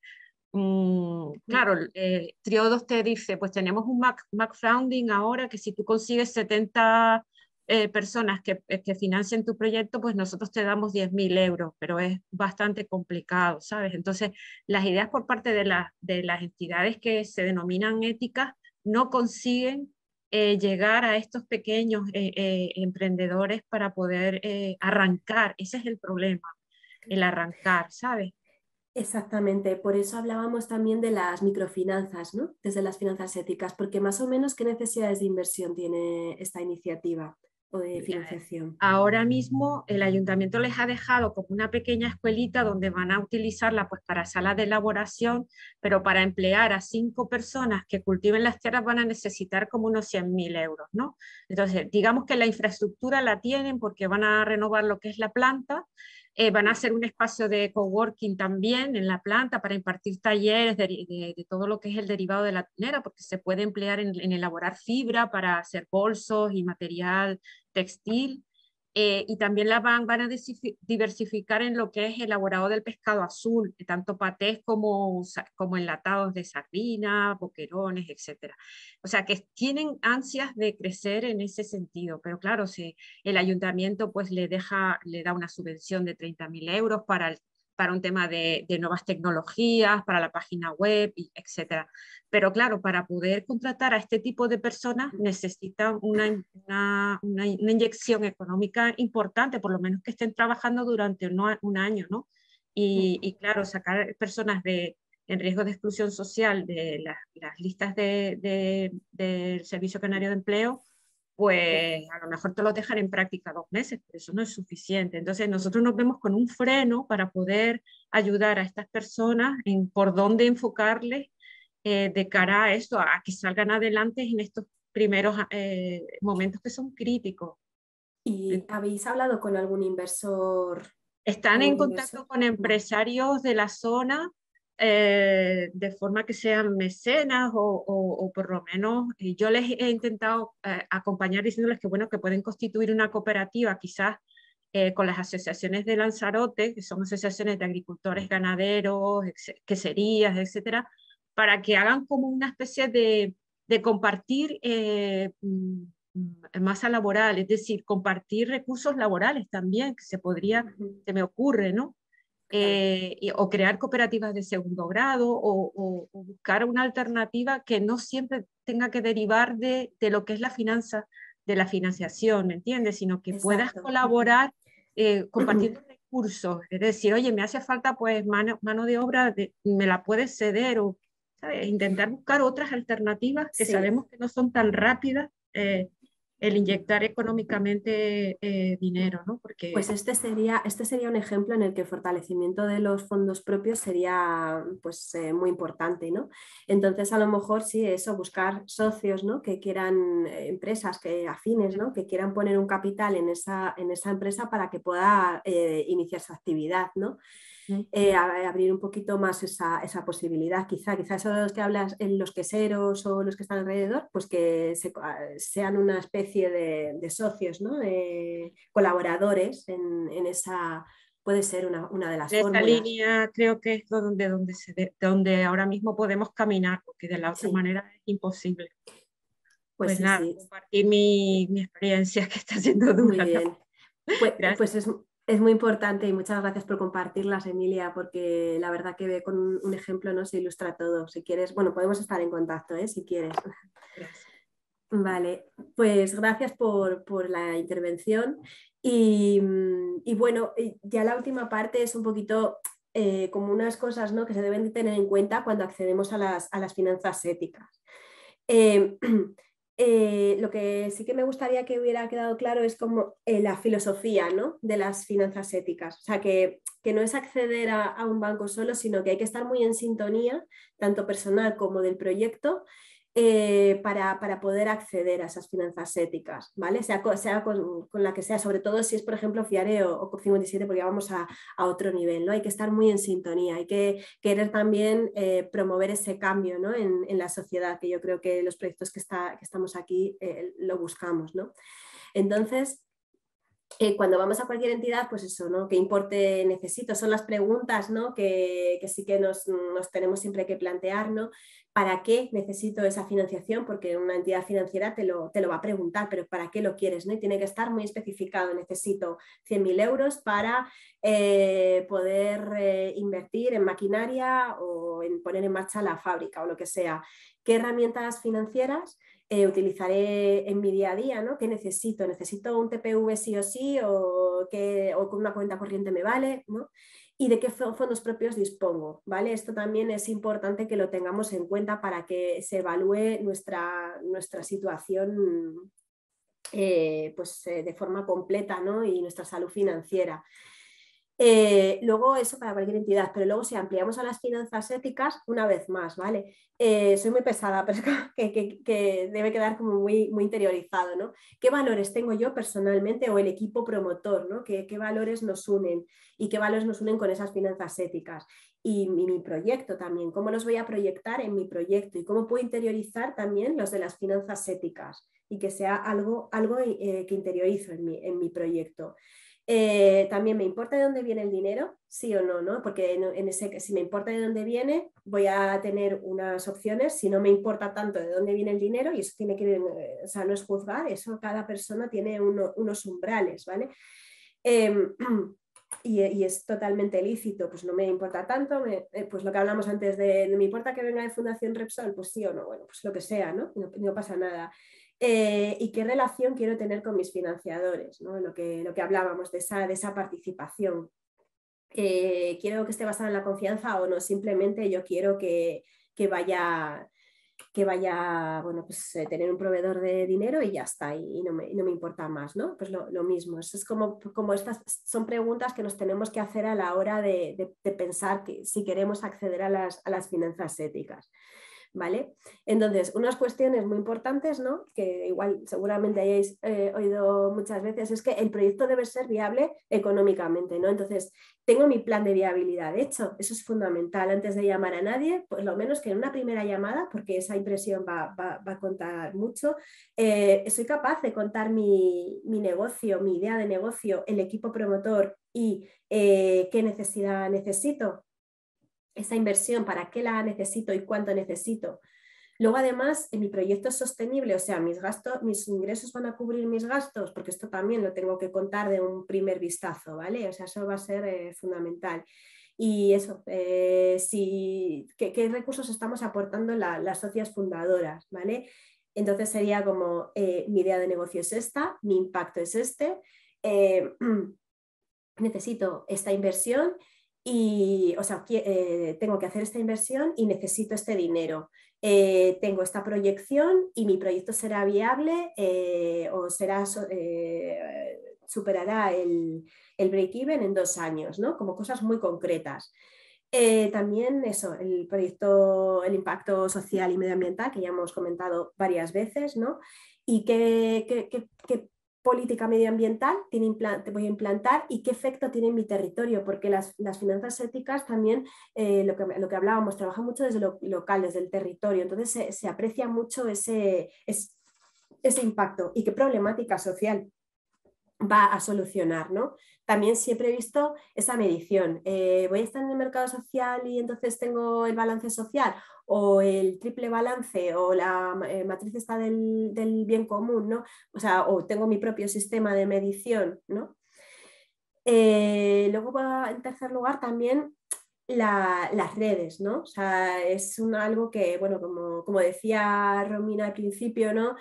claro, Triodos te dice, pues tenemos un crowdfunding ahora que si tú consigues 70 personas que financien tu proyecto, pues nosotros te damos 10.000 euros, pero es bastante complicado, ¿sabes? Entonces, las ideas por parte de las entidades que se denominan éticas no consiguen llegar a estos pequeños emprendedores para poder arrancar. Ese es el problema, el arrancar, ¿sabes? Exactamente, por eso hablábamos también de las microfinanzas, ¿no? Desde las finanzas éticas, porque más o menos qué necesidades de inversión tiene esta iniciativa o de financiación. Ahora mismo el ayuntamiento les ha dejado como una pequeña escuelita donde van a utilizarla pues para salas de elaboración, pero para emplear a 5 personas que cultiven las tierras van a necesitar como unos 100.000 euros, ¿no? Entonces, digamos que la infraestructura la tienen porque van a renovar lo que es la planta, van a hacer un espacio de coworking también en la planta para impartir talleres de todo lo que es el derivado de la ternera, porque se puede emplear en elaborar fibra para hacer bolsos y material textil. Y también van a diversificar en lo que es elaborado del pescado azul, tanto patés como enlatados de sardina, boquerones, etc. O sea que tienen ansias de crecer en ese sentido, pero claro, si el ayuntamiento pues le da una subvención de 30.000 euros para un tema de nuevas tecnologías, para la página web, etc. Pero claro, para poder contratar a este tipo de personas necesitan una inyección económica importante, por lo menos que estén trabajando durante un año, ¿no? Y claro, sacar personas en riesgo de exclusión social de las listas del Servicio Canario de Empleo, pues a lo mejor te lo dejan en práctica 2 meses, pero eso no es suficiente. Entonces nosotros nos vemos con un freno para poder ayudar a estas personas en por dónde enfocarles de cara a esto, a que salgan adelante en estos primeros momentos que son críticos. ¿Y habéis hablado con algún inversor? Están en contacto con empresarios de la zona de forma que sean mecenas o por lo menos yo les he intentado acompañar diciéndoles que bueno, que pueden constituir una cooperativa quizás con las asociaciones de Lanzarote, que son asociaciones de agricultores, ganaderos, queserías, etcétera, para que hagan como una especie de compartir masa laboral, es decir, compartir recursos laborales también, que se me ocurre, ¿no? O crear cooperativas de segundo grado o buscar una alternativa que no siempre tenga que derivar de lo que es la finanza, de la financiación, ¿me entiendes? Sino que puedas colaborar compartiendo recursos, es decir, oye, me hace falta pues mano de obra, me la puedes ceder o ¿sabes? Intentar buscar otras alternativas que sabemos que no son tan rápidas el inyectar económicamente dinero, ¿no? Porque... Pues este sería un ejemplo en el que el fortalecimiento de los fondos propios sería pues, muy importante, ¿no? Entonces, a lo mejor sí, eso, buscar socios, ¿no? Que quieran, empresas afines, ¿no? Que quieran poner un capital en esa empresa para que pueda iniciar su actividad, ¿no? Abrir un poquito más esa posibilidad, quizá esos de los que hablas, los queseros o los que están alrededor, pues que sean una especie de socios, ¿no? De colaboradores en esa, puede ser una de las fórmulas. Esa línea creo que es donde ahora mismo podemos caminar, porque de la otra manera es imposible. Pues sí, nada, compartir mi experiencia que está siendo dura. Muy bien. ¿No? Pues es muy importante y muchas gracias por compartirlas, Emilia, porque la verdad que con un ejemplo no se ilustra todo. Si quieres, bueno, podemos estar en contacto, si quieres. Gracias. Vale, pues gracias por la intervención y bueno, ya la última parte es un poquito como unas cosas, ¿no?, que se deben de tener en cuenta cuando accedemos a las finanzas éticas. Eh, lo que sí que me gustaría que hubiera quedado claro es como la filosofía, ¿no?, de las finanzas éticas. O sea, que no es acceder a un banco solo, sino que hay que estar muy en sintonía, tanto personal como del proyecto, para poder acceder a esas finanzas éticas, ¿vale? Sea con la que sea, sobre todo si es, por ejemplo, FIARE o COP57, porque ya vamos a otro nivel, ¿no? Hay que estar muy en sintonía, hay que querer también promover ese cambio, ¿no?, en la sociedad, que yo creo que los proyectos que estamos aquí lo buscamos, ¿no? Entonces, cuando vamos a cualquier entidad, pues eso, ¿no?, ¿qué importe necesito? Son las preguntas, ¿no?, que sí que nos tenemos siempre que plantear, ¿no? ¿Para qué necesito esa financiación? Porque una entidad financiera te lo va a preguntar, pero ¿para qué lo quieres, ¿no? Y tiene que estar muy especificado. Necesito 100.000 euros para poder invertir en maquinaria o en poner en marcha la fábrica o lo que sea. ¿Qué herramientas financieras utilizaré en mi día a día, ¿no? ¿Qué necesito? ¿Necesito un TPV sí o sí o con una cuenta corriente me vale, ¿no? ¿Y de qué fondos propios dispongo? ¿Vale? Esto también es importante que lo tengamos en cuenta para que se evalúe nuestra situación de forma completa, ¿no?, y nuestra salud financiera. Luego eso para cualquier entidad, pero luego si ampliamos a las finanzas éticas, una vez más, ¿vale? Soy muy pesada, pero es que debe quedar como muy, muy interiorizado, ¿no? ¿Qué valores tengo yo personalmente o el equipo promotor, ¿no? ¿Qué valores nos unen y qué valores nos unen con esas finanzas éticas? Y mi proyecto también, ¿cómo los voy a proyectar en mi proyecto? Y cómo puedo interiorizar también los de las finanzas éticas y que sea algo que interiorizo en mi proyecto. También me importa de dónde viene el dinero, sí o no, ¿no? Porque si me importa de dónde viene, voy a tener unas opciones. Si no me importa tanto de dónde viene el dinero, y eso tiene que, o sea, no es juzgar, eso cada persona tiene unos umbrales, ¿vale? Y es totalmente lícito, pues no me importa tanto, pues lo que hablamos antes de me importa que venga de Fundación Repsol, pues sí o no, bueno, pues lo que sea, ¿no? No pasa nada. Y qué relación quiero tener con mis financiadores, ¿no? Lo que hablábamos de esa participación. ¿Quiero que esté basada en la confianza o no? Simplemente yo quiero que vaya, bueno, pues tener un proveedor de dinero y ya está, y no me importa más, ¿no? Pues lo mismo, eso es como estas son preguntas que nos tenemos que hacer a la hora de pensar que si queremos acceder a las finanzas éticas. ¿Vale? Entonces, unas cuestiones muy importantes, ¿no?, que igual seguramente hayáis oído muchas veces, es que el proyecto debe ser viable económicamente, ¿no? Entonces, tengo mi plan de viabilidad hecho, eso es fundamental antes de llamar a nadie, pues lo menos que en una primera llamada, porque esa impresión va a contar mucho, soy capaz de contar mi negocio, mi idea de negocio, el equipo promotor y qué necesidad necesito. Esa inversión, para qué la necesito y cuánto necesito. Luego, además, en mi proyecto es sostenible, o sea, mis ingresos van a cubrir mis gastos, porque esto también lo tengo que contar de un primer vistazo, ¿vale? O sea, eso va a ser fundamental. Y eso, ¿qué recursos estamos aportando las socias fundadoras, ¿vale? Entonces sería como, mi idea de negocio es esta, mi impacto es este, necesito esta inversión y, o sea, tengo que hacer esta inversión y necesito este dinero. Tengo esta proyección y mi proyecto será viable o superará el break-even en 2 años, ¿no? Como cosas muy concretas. También eso, el impacto social y medioambiental, que ya hemos comentado varias veces, ¿no? Y qué política medioambiental voy a implantar y qué efecto tiene en mi territorio, porque las finanzas éticas también, lo que hablábamos, trabajan mucho desde lo local, desde el territorio, entonces se aprecia mucho ese impacto y qué problemática social va a solucionar, ¿no? También siempre he visto esa medición. ¿Voy a estar en el mercado social y entonces tengo el balance social o el triple balance o la matriz está del bien común, ¿no? O sea, o tengo mi propio sistema de medición, ¿no? Luego, en tercer lugar, también las redes, ¿no? O sea, es algo que, bueno, como decía Romina al principio, ¿no?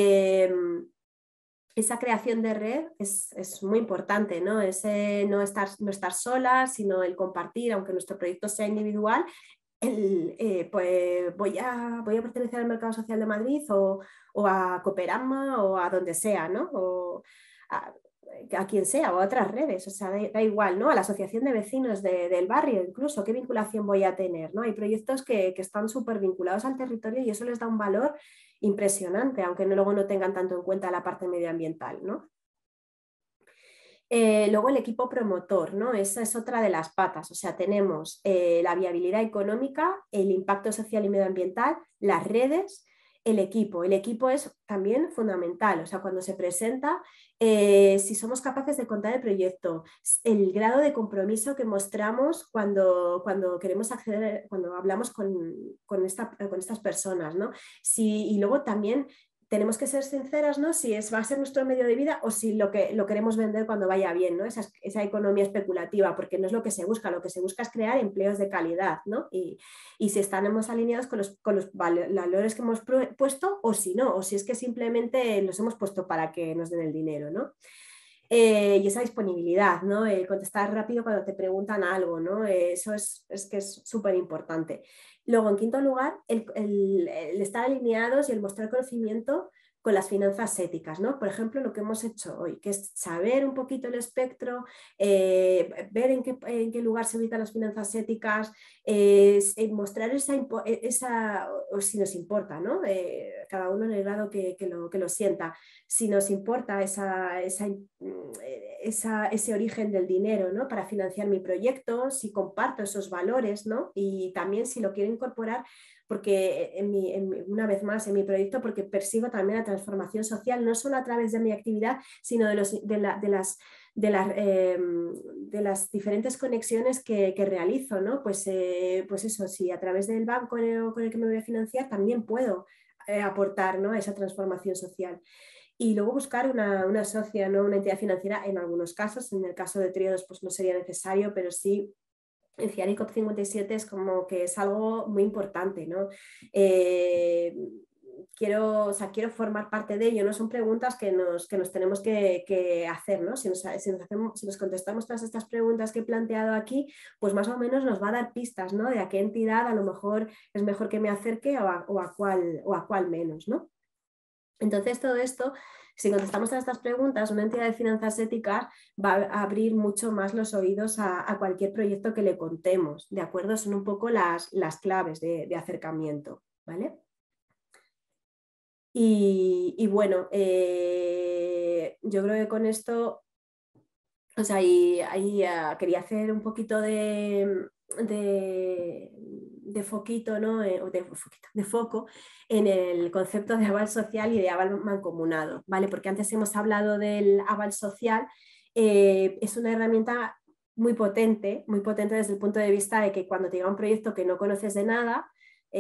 Esa creación de red es muy importante, ¿no? Ese no estar sola, sino el compartir, aunque nuestro proyecto sea individual, pues voy a pertenecer al Mercado Social de Madrid o a Cooperama o a donde sea, ¿no? O a quien sea, o a otras redes, o sea, da igual, ¿no? A la asociación de vecinos del barrio, incluso, ¿qué vinculación voy a tener? ¿No? Hay proyectos que están súper vinculados al territorio y eso les da un valor impresionante, aunque luego no tengan tanto en cuenta la parte medioambiental, ¿no? Luego el equipo promotor, ¿no? Esa es otra de las patas, o sea, tenemos la viabilidad económica, el impacto social y medioambiental, las redes, el equipo. El equipo es también fundamental, o sea, cuando se presenta, si somos capaces de contar el proyecto, el grado de compromiso que mostramos cuando queremos acceder, cuando hablamos con estas personas, ¿no? Y luego también tenemos que ser sinceras, ¿no? Si va a ser nuestro medio de vida o si lo queremos vender cuando vaya bien, ¿no? Esa economía especulativa, porque no es lo que se busca es crear empleos de calidad, ¿no? Y si estamos alineados con los valores que hemos puesto o si no, o si es que simplemente los hemos puesto para que nos den el dinero, ¿no? Y esa disponibilidad, ¿no? Contestar rápido cuando te preguntan algo, ¿no? Eso es que es súper importante. Luego, en quinto lugar, el estar alineados y el mostrar conocimiento con las finanzas éticas, ¿no? Por ejemplo, lo que hemos hecho hoy, que es saber un poquito el espectro, ver en qué lugar se ubican las finanzas éticas, mostrar esa, o si nos importa, ¿no? Cada uno en el grado que lo sienta, si nos importa ese origen del dinero, ¿no? Para financiar mi proyecto, si comparto esos valores, ¿no? Y también si lo quiero incorporar porque una vez más en mi proyecto, porque persigo también la transformación social, no solo a través de mi actividad, sino de las diferentes conexiones que realizo, ¿no? Pues eso, si a través del banco con el que me voy a financiar, también puedo aportar, ¿no? Esa transformación social. Y luego buscar una socia, ¿no? Una entidad financiera en algunos casos, en el caso de Tríodos pues no sería necesario, pero sí en CIAN y COP57 es como que es algo muy importante, ¿no? Quiero formar parte de ello, ¿no? Son preguntas que nos tenemos que hacer, ¿no? Si nos contestamos todas estas preguntas que he planteado aquí, pues más o menos nos va a dar pistas, ¿no? De a qué entidad a lo mejor es mejor que me acerque o a cuál menos, ¿no? Entonces, todo esto, si contestamos a estas preguntas, una entidad de finanzas éticas va a abrir mucho más los oídos a cualquier proyecto que le contemos, ¿de acuerdo? Son un poco las claves de acercamiento, ¿vale? Y bueno, yo creo que con esto, o sea, ahí quería hacer un poquito de foquito, ¿no? De foco en el concepto de aval social y de aval mancomunado, ¿vale? Porque antes hemos hablado del aval social, es una herramienta muy potente desde el punto de vista de que cuando te llega un proyecto que no conoces de nada,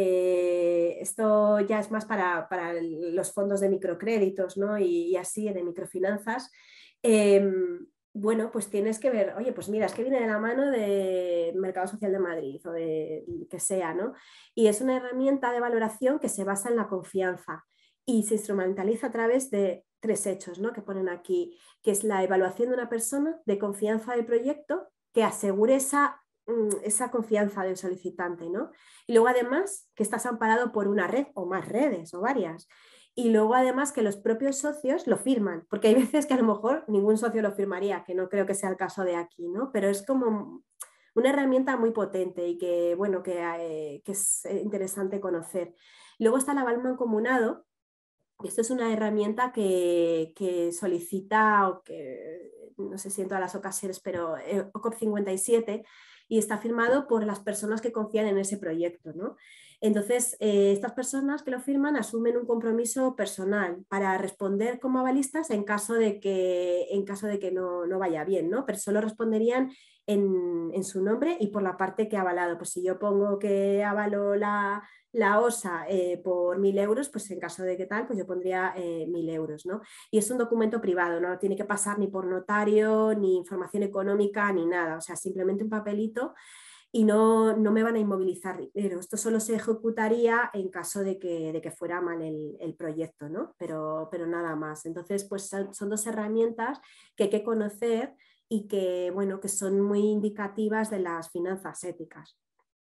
esto ya es más para los fondos de microcréditos, ¿no? y así, de microfinanzas. Bueno, pues tienes que ver, oye, pues mira, es que viene de la mano de Mercado Social de Madrid o de que sea, ¿no? Y es una herramienta de valoración que se basa en la confianza y se instrumentaliza a través de 3 hechos, ¿no? Que ponen aquí, que es la evaluación de una persona de confianza del proyecto que asegure esa confianza del solicitante, ¿no? Y luego además que estás amparado por una red o más redes o varias. Y luego además que los propios socios lo firman, porque hay veces que a lo mejor ningún socio lo firmaría, que no creo que sea el caso de aquí, ¿no? Pero es como una herramienta muy potente y que, bueno, que es interesante conocer. Luego está el aval mancomunado. Esto es una herramienta que solicita, o que no sé si en todas las ocasiones, pero COP57, y está firmado por las personas que confían en ese proyecto, ¿no? Entonces, estas personas que lo firman asumen un compromiso personal para responder como avalistas en caso de que no vaya bien, ¿no? Pero solo responderían en su nombre y por la parte que ha avalado. Pues si yo pongo que avalo la OSA por 1.000 euros, pues en caso de que tal, pues yo pondría 1.000 euros, ¿no? Y es un documento privado, no tiene que pasar ni por notario, ni información económica, ni nada, o sea, simplemente un papelito y no me van a inmovilizar dinero. Esto solo se ejecutaría en caso de que fuera mal el proyecto, ¿no? Pero nada más. Entonces, pues son dos herramientas que hay que conocer y que, bueno, que son muy indicativas de las finanzas éticas.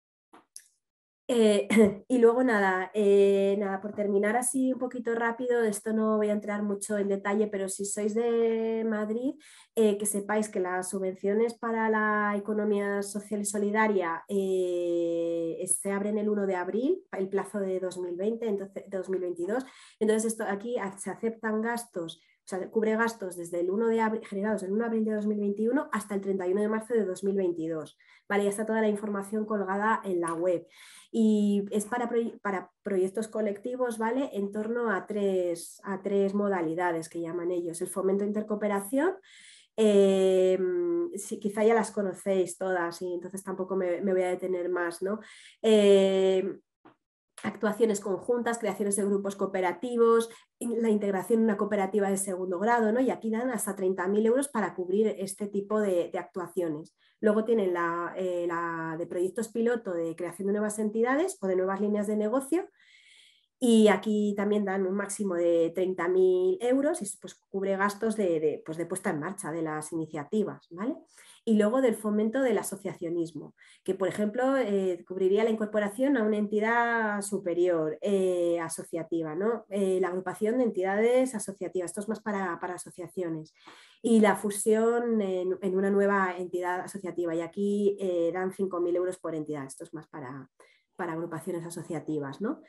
Y luego nada, por terminar así un poquito rápido, esto no voy a entrar mucho en detalle, pero si sois de Madrid, que sepáis que las subvenciones para la economía social y solidaria se abren el 1 de abril, el plazo de 2020, entonces, 2022. Entonces aquí se aceptan gastos, o sea, cubre gastos desde el 1 de abril, generados el 1 de abril de 2021 hasta el 31 de marzo de 2022. Vale, ya está toda la información colgada en la web. Y es para proyectos colectivos, ¿vale? En torno a tres modalidades que llaman ellos. El fomento de intercooperación, quizá ya las conocéis todas y entonces tampoco me voy a detener más, ¿no? Actuaciones conjuntas, creaciones de grupos cooperativos, la integración en una cooperativa de segundo grado, ¿no? Y aquí dan hasta 30.000 euros para cubrir este tipo de actuaciones. Luego tienen la de proyectos piloto de creación de nuevas entidades o de nuevas líneas de negocio, y aquí también dan un máximo de 30.000 euros y pues cubre gastos de puesta en marcha de las iniciativas, ¿vale? Y luego del fomento del asociacionismo, que por ejemplo cubriría la incorporación a una entidad superior asociativa, ¿no? La agrupación de entidades asociativas, esto es más para asociaciones, y la fusión en una nueva entidad asociativa, y aquí dan 5.000 euros por entidad, esto es más para agrupaciones asociativas, ¿no?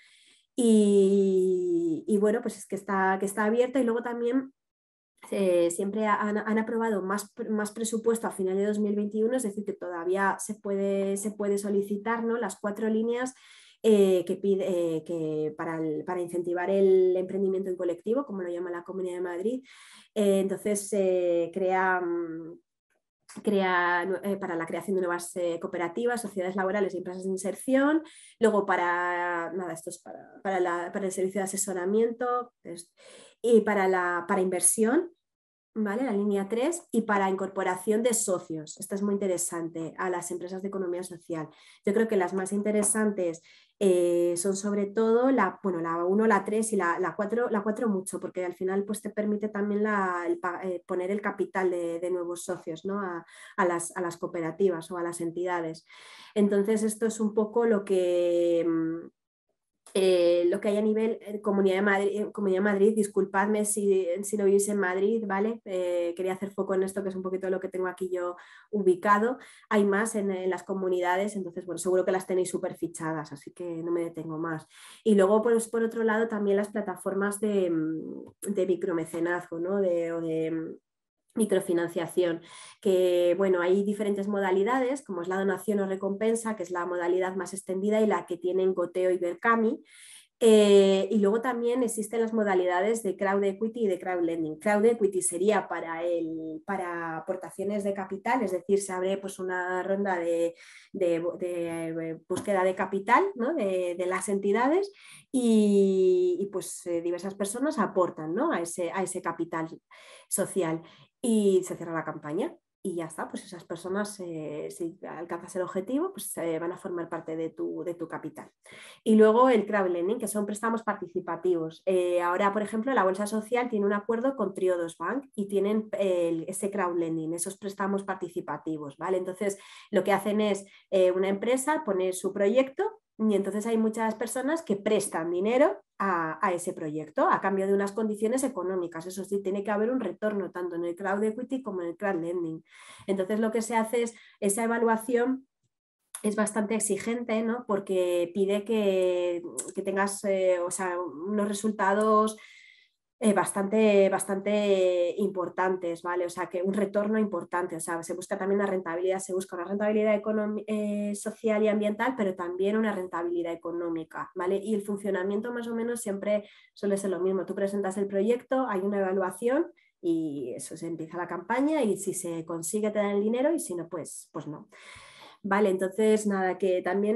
Y bueno, pues es que está abierta, y luego también siempre han aprobado más presupuesto a final de 2021, es decir, que todavía se puede solicitar, ¿no? Las 4 líneas que pide para incentivar el emprendimiento en colectivo, como lo llama la Comunidad de Madrid. Entonces crea para la creación de nuevas cooperativas, sociedades laborales y empresas de inserción. Luego esto es para el servicio de asesoramiento y para inversión, ¿vale? La línea 3, y para incorporación de socios. Esta es muy interesante, a las empresas de economía social. Yo creo que las más interesantes son sobre todo la 1, la 3 y la 4, mucho, porque al final pues, te permite también poner el capital de nuevos socios, ¿no? a las cooperativas o a las entidades. Entonces esto es un poco lo que hay a nivel Comunidad de Madrid. Disculpadme si no vivís en Madrid, ¿vale? Quería hacer foco en esto, que es un poquito lo que tengo aquí yo ubicado. Hay más en las comunidades, entonces, bueno, seguro que las tenéis súper fichadas, así que no me detengo más. Y luego, pues, por otro lado, también las plataformas de micromecenazgo, ¿no? o de microfinanciación, que bueno, hay diferentes modalidades, como es la donación o recompensa, que es la modalidad más extendida y la que tienen Goteo y Berkami. Y luego también existen las modalidades de crowd equity y de crowd lending. Crowd equity sería para aportaciones de capital, es decir, se abre pues, una ronda de búsqueda de capital, ¿no? de las entidades, y pues diversas personas aportan, ¿no? a ese capital social, y se cierra la campaña. Y ya está, pues esas personas, si alcanzas el objetivo, pues van a formar parte de tu capital. Y luego el crowdlending, que son préstamos participativos. Ahora, por ejemplo, la Bolsa Social tiene un acuerdo con Triodos Bank y tienen ese crowdlending, esos préstamos participativos, ¿vale? Entonces, lo que hacen es una empresa pone su proyecto, y entonces hay muchas personas que prestan dinero a ese proyecto a cambio de unas condiciones económicas. Eso sí, tiene que haber un retorno tanto en el crowd equity como en el crowdlending. Entonces lo que se hace es esa evaluación. Es bastante exigente, ¿no? Porque pide que tengas unos resultados bastante importantes, ¿vale? O sea, que un retorno importante, o sea, se busca también una rentabilidad, social y ambiental, pero también una rentabilidad económica, ¿vale? Y el funcionamiento más o menos siempre suele ser lo mismo. Tú presentas el proyecto, hay una evaluación y eso, se empieza la campaña, y si se consigue te dan el dinero, y si no, pues no. Vale, entonces nada, que también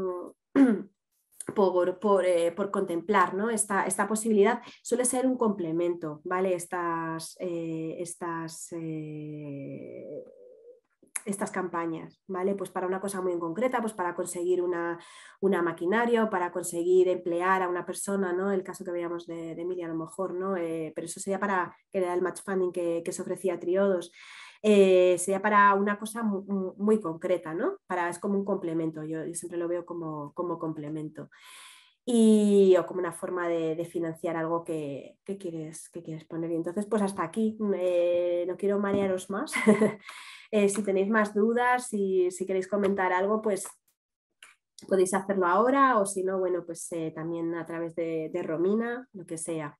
por contemplar, ¿no? esta posibilidad suele ser un complemento, ¿vale? estas campañas, ¿vale? Pues para una cosa muy concreta, pues para conseguir una maquinaria o para conseguir emplear a una persona, ¿no? El caso que veíamos de Emilia a lo mejor, ¿no? Pero eso sería para, que era el match funding que se ofrecía a Triodos, sería para una cosa muy concreta, ¿no? Es como un complemento, yo siempre lo veo como complemento. O como una forma de financiar algo que quieres poner. Y entonces, pues hasta aquí, no quiero marearos más. Si tenéis más dudas, si queréis comentar algo, pues podéis hacerlo ahora, o si no, bueno, pues también a través de Romina, lo que sea.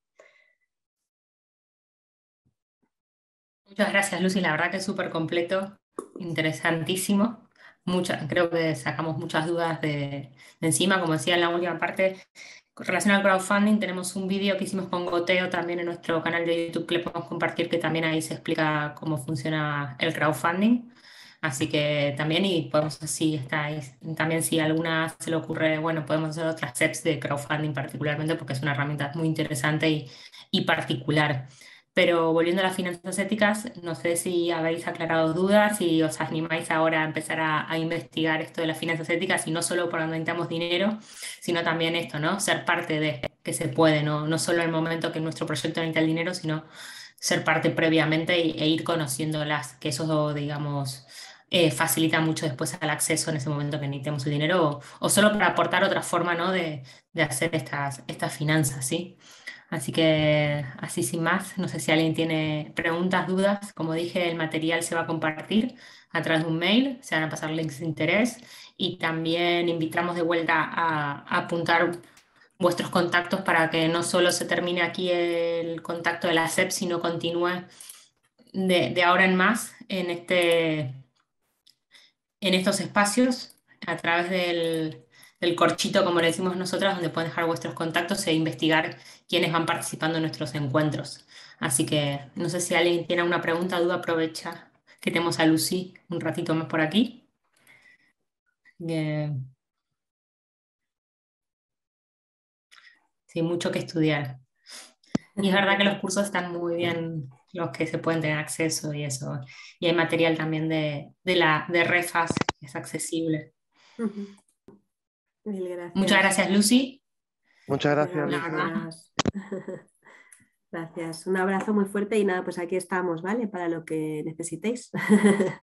Muchas gracias, Lucy. La verdad que es súper completo, interesantísimo. Creo que sacamos muchas dudas de encima. Como decía en la última parte, con relación al crowdfunding, tenemos un vídeo que hicimos con Goteo también en nuestro canal de YouTube que le podemos compartir, que también ahí se explica cómo funciona el crowdfunding. Así que también, y podemos, si estáis, también si a alguna se le ocurre, bueno, podemos hacer otras steps de crowdfunding particularmente, porque es una herramienta muy interesante y particular. Pero volviendo a las finanzas éticas, no sé si habéis aclarado dudas y os animáis ahora a empezar a investigar esto de las finanzas éticas, y no solo por donde necesitamos dinero, sino también esto, ¿no? Ser parte de que se puede, no solo en el momento que nuestro proyecto necesita el dinero, sino ser parte previamente e ir conociéndolas, que eso, digamos, facilita mucho después al acceso en ese momento que necesitemos el dinero, o solo para aportar otra forma, ¿no? de hacer estas finanzas, ¿sí? Así que, así sin más, no sé si alguien tiene preguntas, dudas. Como dije, el material se va a compartir a través de un mail, se van a pasar links de interés, y también invitamos de vuelta a apuntar vuestros contactos para que no solo se termine aquí el contacto de la SEP, sino continúe de ahora en más en estos espacios a través del corchito, como le decimos nosotras, donde pueden dejar vuestros contactos e investigar quiénes van participando en nuestros encuentros. Así que no sé si alguien tiene una pregunta, duda, aprovecha que tenemos a Lucy un ratito más por aquí. Eh, sí, mucho que estudiar. Y es verdad que los cursos están muy bien, los que se pueden tener acceso y eso. Y hay material también de Refas, que es accesible. Mil gracias. Muchas gracias, Lucy. Muchas gracias, La Lucy. verdad. Gracias. Un abrazo muy fuerte y nada, pues aquí estamos, ¿vale? Para lo que necesitéis.